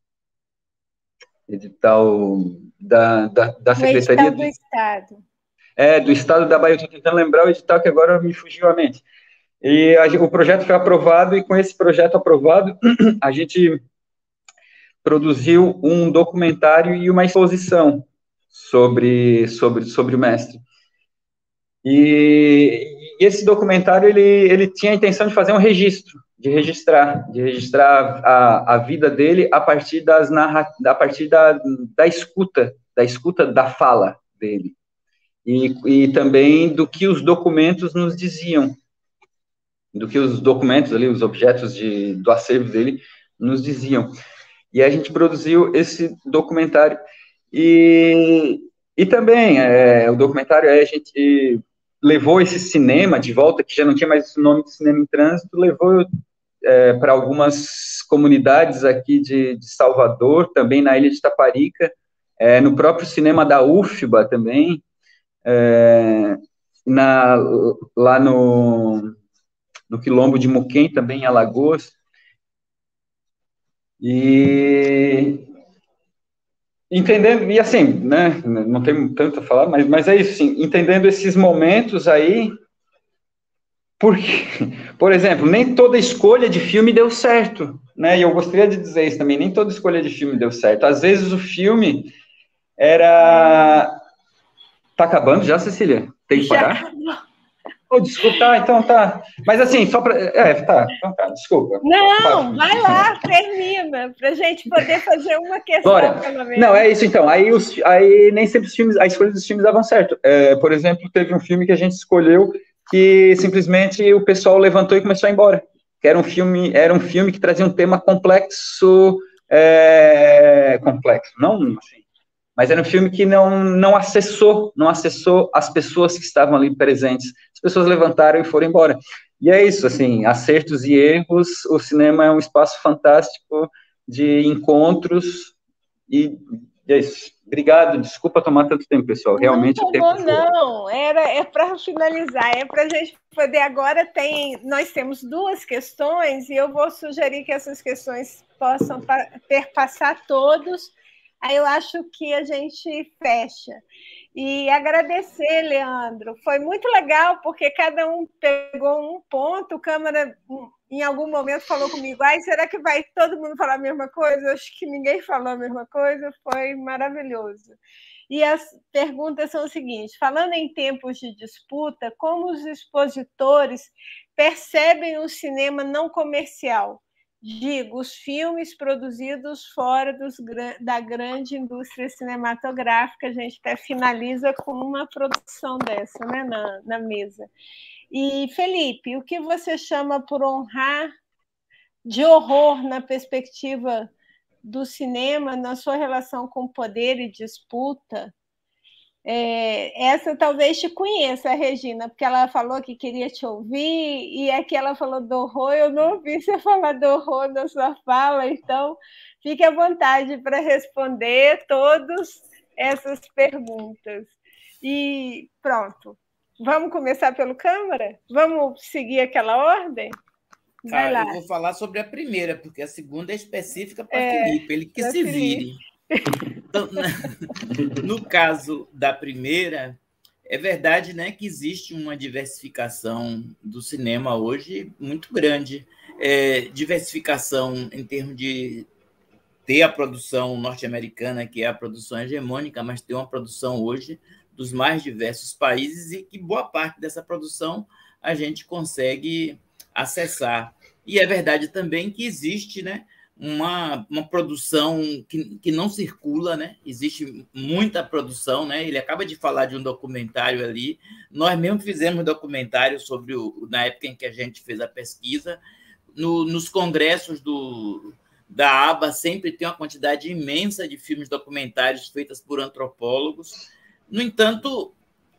edital? Edital da, da, da Secretaria... O edital do de, Estado. É, do Estado da Bahia, eu estou tentando lembrar o edital que agora me fugiu à mente. E a, o projeto foi aprovado, e com esse projeto aprovado, a gente produziu um documentário e uma exposição sobre, sobre, sobre o mestre. E, e esse documentário, ele, ele tinha a intenção de fazer um registro, de registrar, de registrar a, a vida dele a partir, das narra, a partir da, da escuta, da escuta da fala dele. e, e também do que os documentos nos diziam, do que os documentos ali, os objetos de, do acervo dele nos diziam. E a gente produziu esse documentário. E, e também, é, o documentário, aí a gente levou esse cinema de volta, que já não tinha mais esse nome de Cinema em Trânsito, levou é, para algumas comunidades aqui de, de Salvador, também na ilha de Taparica, é, no próprio cinema da U F B A também, é, na, lá no, no Quilombo de Muquem, também em Alagoas. E entendendo, e assim, né, não tem tanto a falar, mas, mas é isso, sim, entendendo esses momentos aí, porque, por exemplo, nem toda escolha de filme deu certo, né, e eu gostaria de dizer isso também, nem toda escolha de filme deu certo, às vezes o filme era... Tá acabando já, Cecília? Tem que parar? Oh, desculpa, tá, então tá. Mas assim, só para... É, tá, então tá, desculpa. Não, vai lá, termina, para a gente poder fazer uma questão, Bora. pelo menos. Não, é isso então. Aí, os, aí nem sempre os filmes, a escolha dos filmes davam certo. É, por exemplo, teve um filme que a gente escolheu que simplesmente o pessoal levantou e começou a ir embora. Que era um filme, era um filme que trazia um tema complexo, é, complexo, não assim, mas era um filme que não, não acessou, não acessou as pessoas que estavam ali presentes. As pessoas levantaram e foram embora. E é isso, assim, acertos e erros, o cinema é um espaço fantástico de encontros, e, e é isso. Obrigado, desculpa tomar tanto tempo, pessoal, realmente não o tempo tomou, não, Era, é para finalizar, é para a gente poder, agora tem, nós temos duas questões, e eu vou sugerir que essas questões possam perpassar todos, aí eu acho que a gente fecha. E agradecer, Leandro, foi muito legal, porque cada um pegou um ponto, o Câmara, em algum momento, falou comigo, ai, será que vai todo mundo falar a mesma coisa? Acho que ninguém falou a mesma coisa, foi maravilhoso. E as perguntas são as seguintes, falando em tempos de disputa, como os expositores percebem o cinema não comercial? Digo, os filmes produzidos fora dos, da grande indústria cinematográfica, a gente até finaliza com uma produção dessa, né, na, na mesa. E, Felipe, o que você chama por honrar de horror na perspectiva do cinema, na sua relação com poder e disputa? É, essa talvez te conheça, Regina, porque ela falou que queria te ouvir, e aqui ela falou do horror, eu não ouvi você falar do horror na sua fala, então fique à vontade para responder todas essas perguntas. E pronto, vamos começar pelo Câmara? Vamos seguir aquela ordem? Vai ah, lá. Eu vou falar sobre a primeira, porque a segunda é específica para é, Felipe, ele que se Felipe. vire. Então, no caso da primeira, é verdade, né, que existe uma diversificação do cinema hoje muito grande. É, diversificação em termos de ter a produção norte-americana, que é a produção hegemônica, mas ter uma produção hoje dos mais diversos países e que boa parte dessa produção a gente consegue acessar. E é verdade também que existe, né, Uma, uma produção que, que não circula, né? Existe muita produção, né? Ele acaba de falar de um documentário ali. Nós mesmo fizemos um documentário sobre o, na época em que a gente fez a pesquisa. No, nos congressos do, da A B A sempre tem uma quantidade imensa de filmes documentários feitos por antropólogos. No entanto,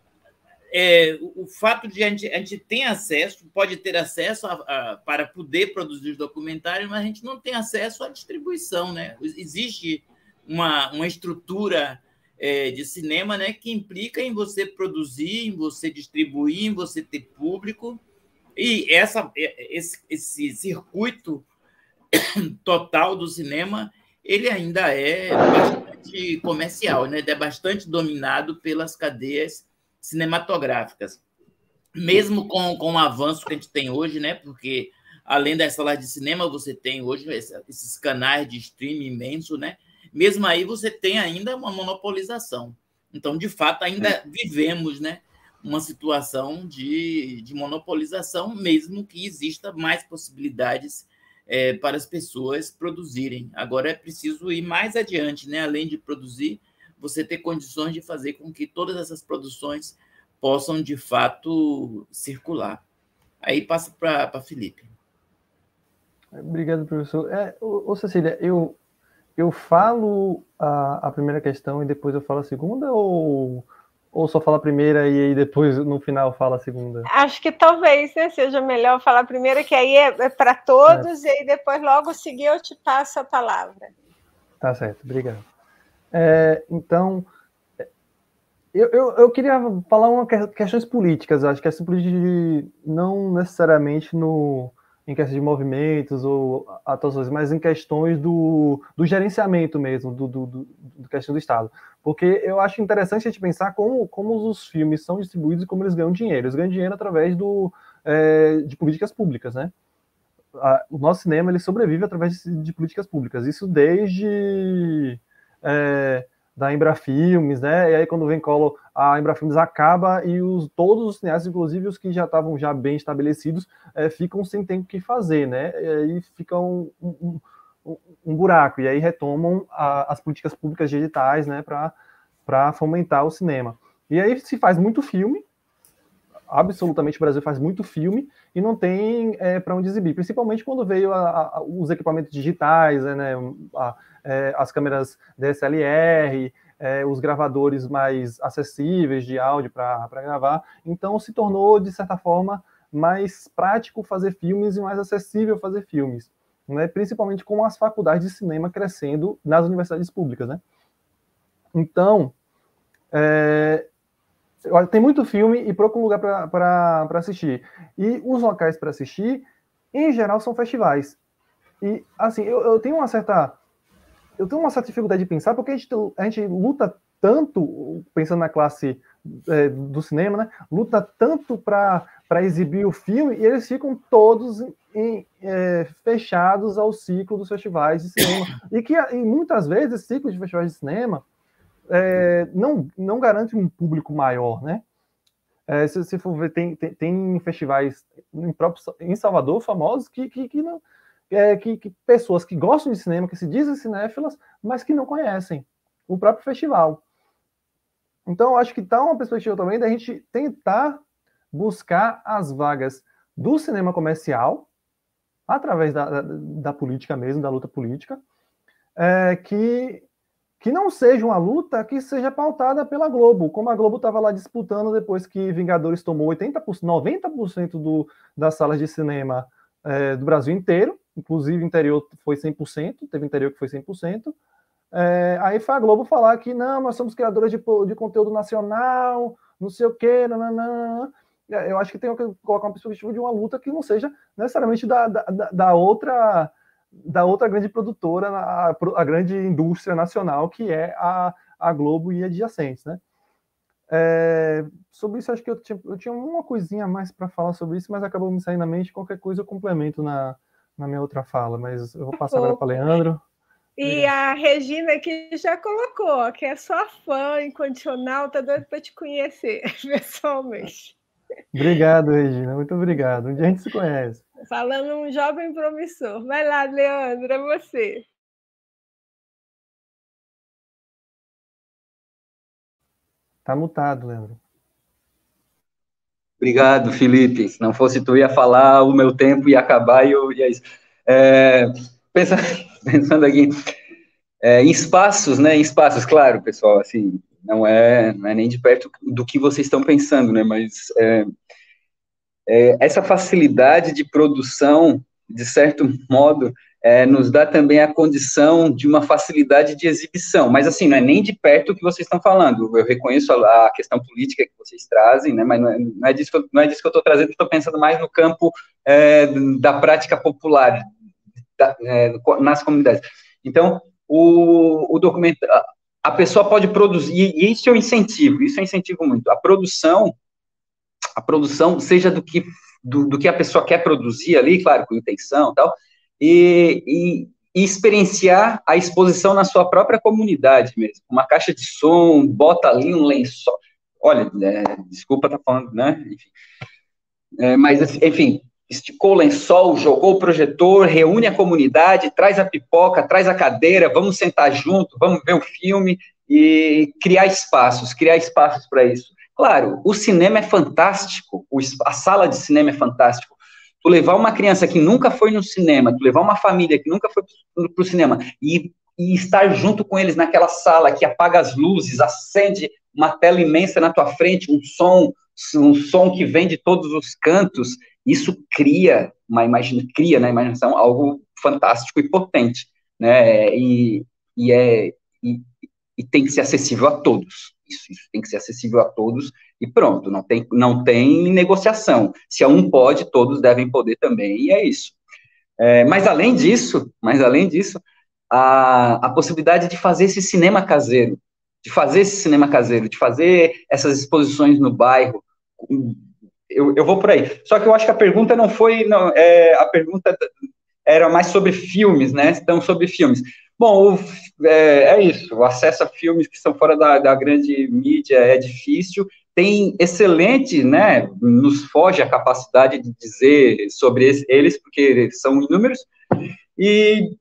É, o fato de a gente, a gente ter acesso, pode ter acesso a, a, para poder produzir os documentários, mas a gente não tem acesso à distribuição, né? Existe uma, uma estrutura é, de cinema, né, que implica em você produzir, em você distribuir, em você ter público, e essa, esse, esse circuito total do cinema, ele ainda é bastante comercial, né? Ele é bastante dominado pelas cadeias cinematográficas, mesmo com, com o avanço que a gente tem hoje, né? Porque além das salas de cinema, você tem hoje esses canais de streaming imenso, né? Mesmo aí você tem ainda uma monopolização. Então, de fato, ainda vivemos, né, uma situação de, de monopolização, mesmo que exista mais possibilidades é, para as pessoas produzirem. Agora é preciso ir mais adiante, né? Além de produzir, você ter condições de fazer com que todas essas produções possam, de fato, circular. Aí passa para Felipe. Obrigado, professor. É, ô, ô Cecília, eu, eu falo a, a primeira questão e depois eu falo a segunda, ou, ou só falo a primeira e aí depois, no final, falo a segunda? Acho que talvez, né, seja melhor falar a primeira, que aí é, é para todos, é. E aí depois, logo seguir, eu te passo a palavra. Tá certo, obrigado. É, então, eu, eu, eu queria falar uma questões políticas, acho que essa política não necessariamente no... em questão de movimentos ou atuações, mas em questões do, do gerenciamento mesmo, do, do, do, do questão do Estado. Porque eu acho interessante a gente pensar como, como os filmes são distribuídos e como eles ganham dinheiro. Eles ganham dinheiro através do, é, de políticas públicas, né? A, o nosso cinema, ele sobrevive através de, de políticas públicas. Isso desde... É, da Embrafilmes, né? E aí quando vem Collor, a Embrafilmes acaba e os, todos os cineastas, inclusive os que já estavam já bem estabelecidos, é, ficam sem tempo que fazer, né? E aí fica um, um, um, um buraco, e aí retomam a, as políticas públicas digitais, né? Para fomentar o cinema. E aí se faz muito filme, absolutamente o Brasil faz muito filme, e não tem é, para onde exibir, principalmente quando veio a, a, os equipamentos digitais, né? A, É, as câmeras D S L R, é, os gravadores mais acessíveis de áudio para gravar. Então, se tornou, de certa forma, mais prático fazer filmes e mais acessível fazer filmes, né? Principalmente com as faculdades de cinema crescendo nas universidades públicas, né? Então, é, tem muito filme e pouco lugar para assistir. E os locais para assistir, em geral, são festivais. E, assim, eu, eu tenho uma certa... Eu tenho uma certa dificuldade de pensar, porque a gente, a gente luta tanto, pensando na classe é, do cinema, né? Luta tanto para exibir o filme, e eles ficam todos em, é, fechados ao ciclo dos festivais de cinema. E que e muitas vezes esse ciclo de festivais de cinema é, não, não garante um público maior, né? É, se você for ver, tem, tem, tem festivais em, próprio, em Salvador famosos que, que, que não... É, que, que pessoas que gostam de cinema, que se dizem cinéfilas, mas que não conhecem o próprio festival. Então, acho que está uma perspectiva também da gente tentar buscar as vagas do cinema comercial, através da, da, da política mesmo, da luta política, é, que, que não seja uma luta que seja pautada pela Globo, como a Globo estava lá disputando depois que Vingadores tomou oitenta por cento, noventa por cento do, das salas de cinema é, do Brasil inteiro, inclusive interior foi cem por cento, teve interior que foi cem por cento, é, aí foi a Globo falar que não, nós somos criadores de, de conteúdo nacional, não sei o quê, nananã. Eu acho que tem que colocar uma perspectiva de uma luta que não seja necessariamente da, da, da, outra, da outra grande produtora, a, a grande indústria nacional, que é a, a Globo e adjacentes, né? É, sobre isso, acho que eu tinha, eu tinha uma coisinha a mais para falar sobre isso, mas acabou me saindo na mente. Qualquer coisa eu complemento na, na minha outra fala, mas eu vou passar agora para Leandro. E a Regina aqui já colocou, que é sua fã incondicional, tá doido para te conhecer pessoalmente. Obrigado, Regina, muito obrigado. Um dia a gente se conhece. Falando um jovem promissor. Vai lá, Leandro, é você. Tá mutado, Leandro. Obrigado, Felipe. Se não fosse tu, ia falar, o meu tempo ia acabar e, eu, e é isso. É, pensando, pensando aqui, é, em espaços, né? Em espaços, claro, pessoal, assim, não é, não é nem de perto do que vocês estão pensando, né? Mas é, é, essa facilidade de produção, de certo modo, é, nos dá também a condição de uma facilidade de exibição, mas assim, não é nem de perto o que vocês estão falando, eu reconheço a, a questão política que vocês trazem, né, mas não é, não é disso que eu, não é disso que eu estou trazendo, estou pensando mais no campo é, da prática popular, da, é, nas comunidades. Então, o, o documento, a, a pessoa pode produzir, e isso eu incentivo, isso eu incentivo muito, a produção, a produção, seja do que, do, do que a pessoa quer produzir ali, claro, com intenção e tal, E, e, e experienciar a exposição na sua própria comunidade mesmo. Uma caixa de som, bota ali um lençol. Olha, é, desculpa estar tá falando, né? Enfim. É, mas, enfim, esticou o lençol, jogou o projetor, reúne a comunidade, traz a pipoca, traz a cadeira, vamos sentar junto, vamos ver o filme, e criar espaços, criar espaços para isso. Claro, o cinema é fantástico, a sala de cinema é fantástico. Tu levar uma criança que nunca foi no cinema, tu levar uma família que nunca foi para o cinema e, e estar junto com eles naquela sala que apaga as luzes, acende uma tela imensa na tua frente, um som, um som que vem de todos os cantos, isso cria uma imagem, cria na imaginação algo fantástico e potente, né? E, e é e, e tem que ser acessível a todos. Isso, isso tem que ser acessível a todos e pronto, não tem, não tem negociação. Se a um pode, todos devem poder também, e é isso. É, mas além disso, mas além disso, a, a possibilidade de fazer esse cinema caseiro, de fazer esse cinema caseiro, de fazer essas exposições no bairro, eu, eu vou por aí. Só que eu acho que a pergunta não foi, não, é, a pergunta era mais sobre filmes, né? Então, sobre filmes. Bom, o, é, é isso, o acesso a filmes que são fora da, da grande mídia é difícil, tem excelente, né, nos foge a capacidade de dizer sobre esse, eles, porque são inúmeros, e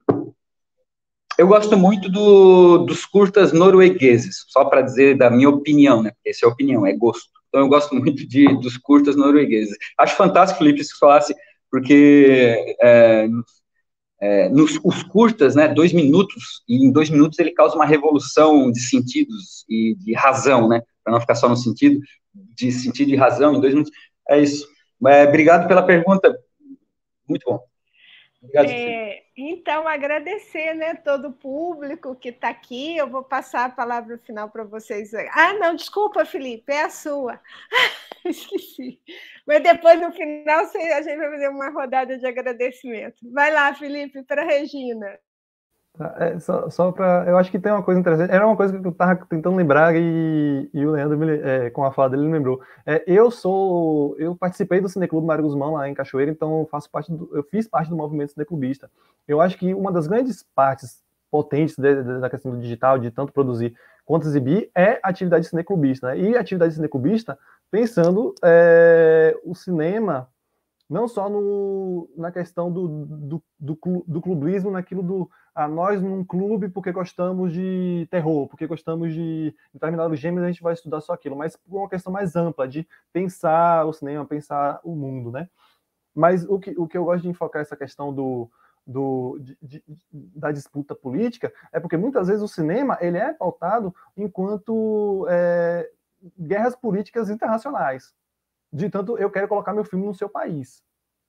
eu gosto muito do, dos curtas noruegueses, só para dizer da minha opinião, né, porque essa é a opinião, é gosto, então eu gosto muito de, dos curtas noruegueses. Acho fantástico, Felipe, se falasse, porque... É, É, nos os curtas, né, dois minutos, e em dois minutos ele causa uma revolução de sentidos e de razão, né, para não ficar só no sentido, de sentido e razão, em dois minutos, é isso. É, obrigado pela pergunta, muito bom. Obrigado, é, então, agradecer, né, todo o público que está aqui, eu vou passar a palavra final para vocês. Ah, não, desculpa, Felipe, é a sua. Esqueci. Mas depois, no final, a gente vai fazer uma rodada de agradecimento. Vai lá, Felipe, para a Regina. É, só só para... Eu acho que tem uma coisa interessante. Era uma coisa que eu estava tentando lembrar e, e o Leandro, me, é, com a fala dele, ele lembrou. É, eu sou... Eu participei do Cineclube Mário Guzmão, lá em Cachoeira, então eu, faço parte do, eu fiz parte do movimento cineclubista. Eu acho que uma das grandes partes potentes de, de, da questão do digital, de tanto produzir quanto exibir, é a atividade cineclubista, né? E a atividade cineclubista pensando é, o cinema não só no, na questão do, do, do, do clubismo, naquilo do a nós num clube porque gostamos de terror, porque gostamos de determinados gêneros, a gente vai estudar só aquilo, mas por uma questão mais ampla, de pensar o cinema, pensar o mundo, né? Mas o que, o que eu gosto de enfocar essa questão do, do, de, de, da disputa política é porque muitas vezes o cinema ele é pautado enquanto é, guerras políticas internacionais. De tanto, eu quero colocar meu filme no seu país.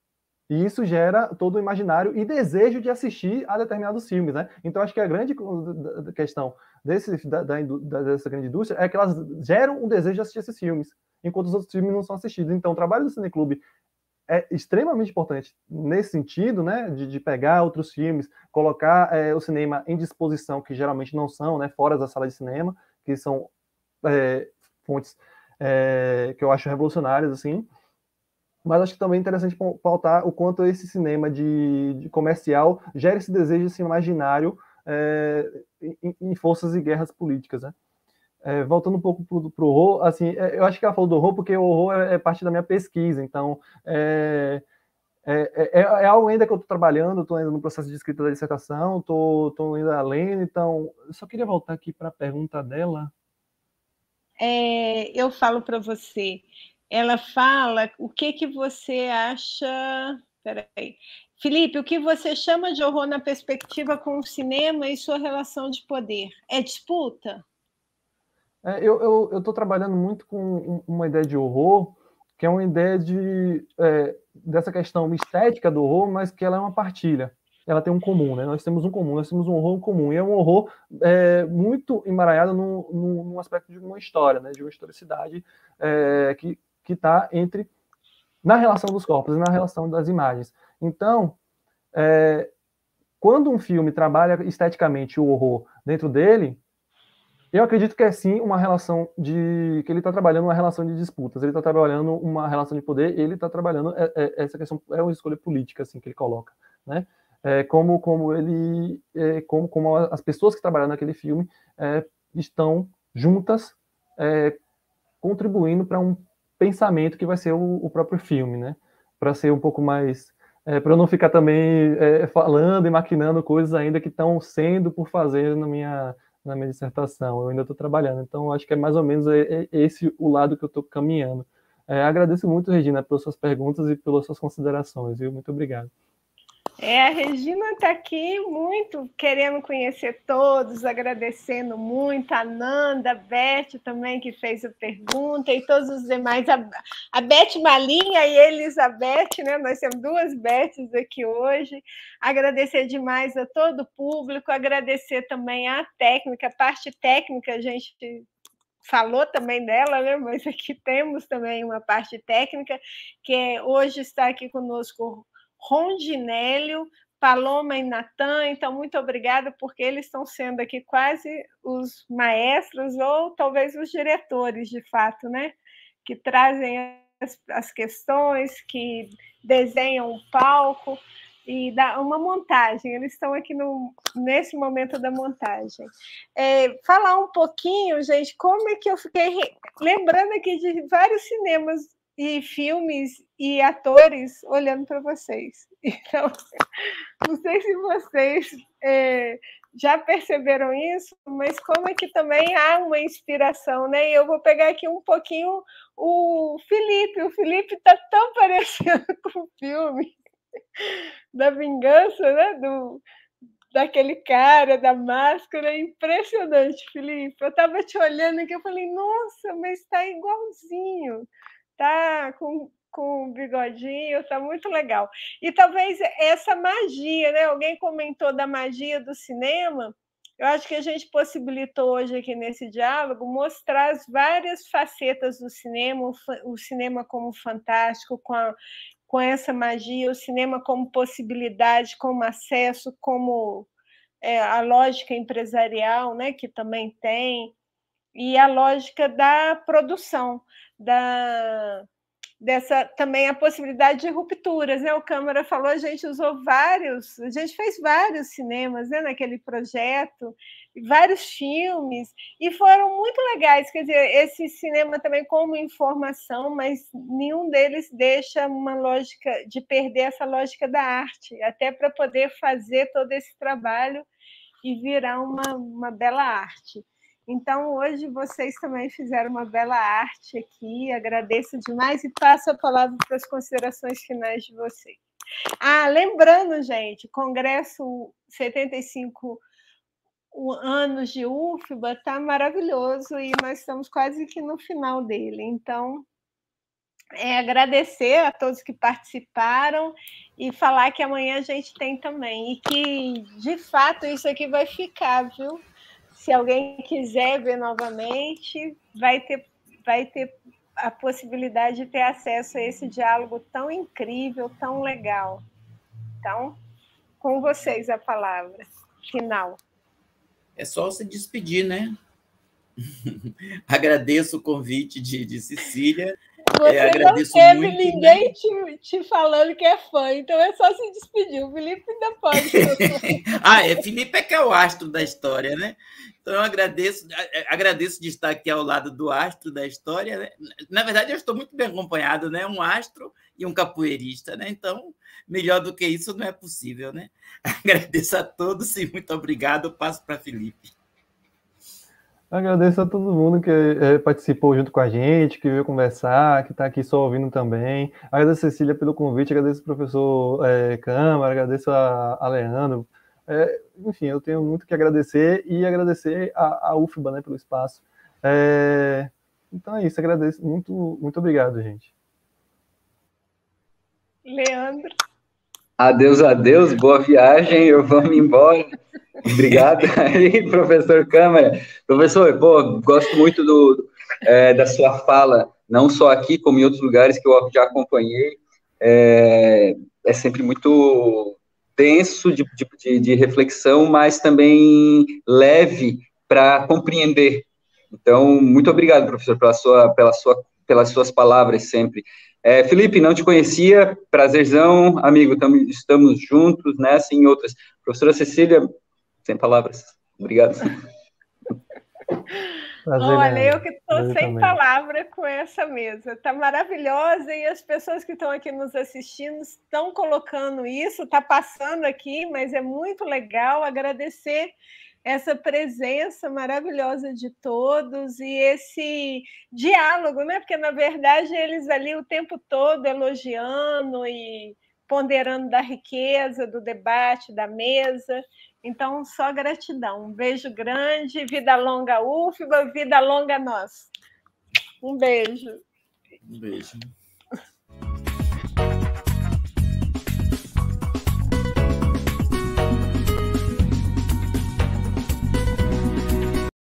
E isso gera todo o imaginário e desejo de assistir a determinados filmes, né? Então, acho que a grande questão desse, da, da, dessa grande indústria é que elas geram um desejo de assistir esses filmes, enquanto os outros filmes não são assistidos. Então, o trabalho do Cineclube é extremamente importante nesse sentido, né? De, de pegar outros filmes, colocar é, o cinema em disposição, que geralmente não são, né? Fora da sala de cinema, que são é, fontes... É, que eu acho revolucionárias, assim, mas acho que também é interessante pautar o quanto esse cinema de, de comercial gera esse desejo, esse imaginário é, em, em forças e guerras políticas, né? É, voltando um pouco para o horror, assim, é, eu acho que ela falou do horror porque o horror é, é parte da minha pesquisa, então é, é, é, é algo ainda que eu estou trabalhando, estou ainda no processo de escrita da dissertação, estou ainda além, então eu só queria voltar aqui para a pergunta dela. É, eu falo para você, ela fala o que, que você acha... Peraí. Felipe, o que você chama de horror na perspectiva com o cinema e sua relação de poder? É disputa? É, eu estou trabalhando muito com uma ideia de horror, que é uma ideia de, é, dessa questão estética do horror, mas que ela é uma partilha. Ela tem um comum, né? Nós temos um comum, nós temos um horror comum, e é um horror é, muito emaranhado no, no, no aspecto de uma história, né? De uma historicidade é, que está entre na relação dos corpos e na relação das imagens. Então, é, quando um filme trabalha esteticamente o horror dentro dele, eu acredito que é sim uma relação de... que ele está trabalhando uma relação de disputas, ele está trabalhando uma relação de poder, ele está trabalhando é, é, essa questão, é uma escolha política, assim, que ele coloca, né? É, como, como ele, é, como, como as pessoas que trabalham naquele filme é, estão juntas, é, contribuindo para um pensamento que vai ser o, o próprio filme, né? Para ser um pouco mais... É, para eu não ficar também é, falando e maquinando coisas ainda que estão sendo por fazer na minha, na minha dissertação, eu ainda estou trabalhando, então acho que é mais ou menos esse o lado que eu estou caminhando. É, agradeço muito, Regina, pelas suas perguntas e pelas suas considerações, viu? Muito obrigado. É, a Regina está aqui muito querendo conhecer todos, agradecendo muito, a Nanda, a Beth também, que fez a pergunta, e todos os demais, a, a Beth Malinha e a Elizabeth, né? Nós temos duas Beths aqui hoje. Agradecer demais a todo o público, agradecer também a técnica, a parte técnica, a gente falou também dela, né? Mas aqui temos também uma parte técnica, que é, hoje está aqui conosco Rondinélio, Paloma e Natan, então muito obrigada, porque eles estão sendo aqui quase os maestros ou talvez os diretores, de fato, né? Que trazem as, as questões, que desenham o palco e dá uma montagem. Eles estão aqui no, nesse momento da montagem. É, falar um pouquinho, gente, como é que eu fiquei lembrando aqui de vários cinemas e filmes e atores olhando para vocês. Então, não sei se vocês é, já perceberam isso, mas como é que também há uma inspiração, né? E eu vou pegar aqui um pouquinho o Felipe. O Felipe está tão parecido com o filme da vingança, né? Do, daquele cara, da máscara, impressionante, Felipe. Eu estava te olhando aqui, eu falei, nossa, mas está igualzinho. Tá com, com o bigodinho, tá muito legal. E talvez essa magia, né? Alguém comentou da magia do cinema. Eu acho que a gente possibilitou hoje aqui nesse diálogo mostrar as várias facetas do cinema, o cinema como fantástico, com, a, com essa magia, o cinema como possibilidade, como acesso, como é, a lógica empresarial, né? Que também tem, e a lógica da produção, da, dessa também a possibilidade de rupturas, né? O Câmara falou, a gente usou vários, a gente fez vários cinemas, né, naquele projeto, vários filmes, e foram muito legais, quer dizer, esse cinema também como informação, mas nenhum deles deixa uma lógica de perder essa lógica da arte, até para poder fazer todo esse trabalho e virar uma, uma bela arte. Então, hoje vocês também fizeram uma bela arte aqui, agradeço demais e passo a palavra para as considerações finais de vocês. Ah, lembrando, gente, Congresso setenta e cinco anos de U F B A está maravilhoso e nós estamos quase que no final dele. Então, é agradecer a todos que participaram e falar que amanhã a gente tem também. E que, de fato, isso aqui vai ficar, viu? Se alguém quiser ver novamente, vai ter, vai ter a possibilidade de ter acesso a esse diálogo tão incrível, tão legal. Então, com vocês a palavra final. É só se despedir, né? Agradeço o convite de, de Cecília. Você é, não teve muito, ninguém né? te, te falando que é fã, então é só se despedir. O Felipe ainda pode. ah, é, Felipe é que é o astro da história, né? Então, eu agradeço, agradeço de estar aqui ao lado do astro da história. Né? Na verdade, eu estou muito bem acompanhado, né? Um astro e um capoeirista, né? Então, melhor do que isso não é possível, né? Agradeço a todos e muito obrigado. Passo para Felipe. Agradeço a todo mundo que é, participou junto com a gente, que veio conversar, que está aqui só ouvindo também. Agradeço a Cecília pelo convite, agradeço ao professor é, Câmara, agradeço a, a Leandro. É, enfim, eu tenho muito que agradecer e agradecer a, a U F B A, né, pelo espaço. É, então é isso, agradeço. Muito, muito obrigado, gente. Leandro. Adeus, adeus, boa viagem, eu vou me embora. Obrigado aí, professor Câmara. Professor, pô, gosto muito do, é, da sua fala, não só aqui, como em outros lugares que eu já acompanhei. É, é sempre muito denso de, de, de reflexão, mas também leve para compreender. Então, muito obrigado, professor, pela sua, pela sua, pelas suas palavras sempre. É, Felipe, não te conhecia, prazerzão, amigo, tamo, estamos juntos nessa e em outras. Professora Cecília, sem palavras, obrigado. Prazer, Olha, Leandro. eu que estou sem também. palavra com essa mesa, está maravilhosa e as pessoas que estão aqui nos assistindo estão colocando isso, está passando aqui, mas é muito legal agradecer essa presença maravilhosa de todos e esse diálogo, né? Porque, na verdade, eles ali o tempo todo elogiando e ponderando da riqueza, do debate, da mesa. Então, só gratidão. Um beijo grande, vida longa U F B A, vida longa nós. Um beijo. Um beijo.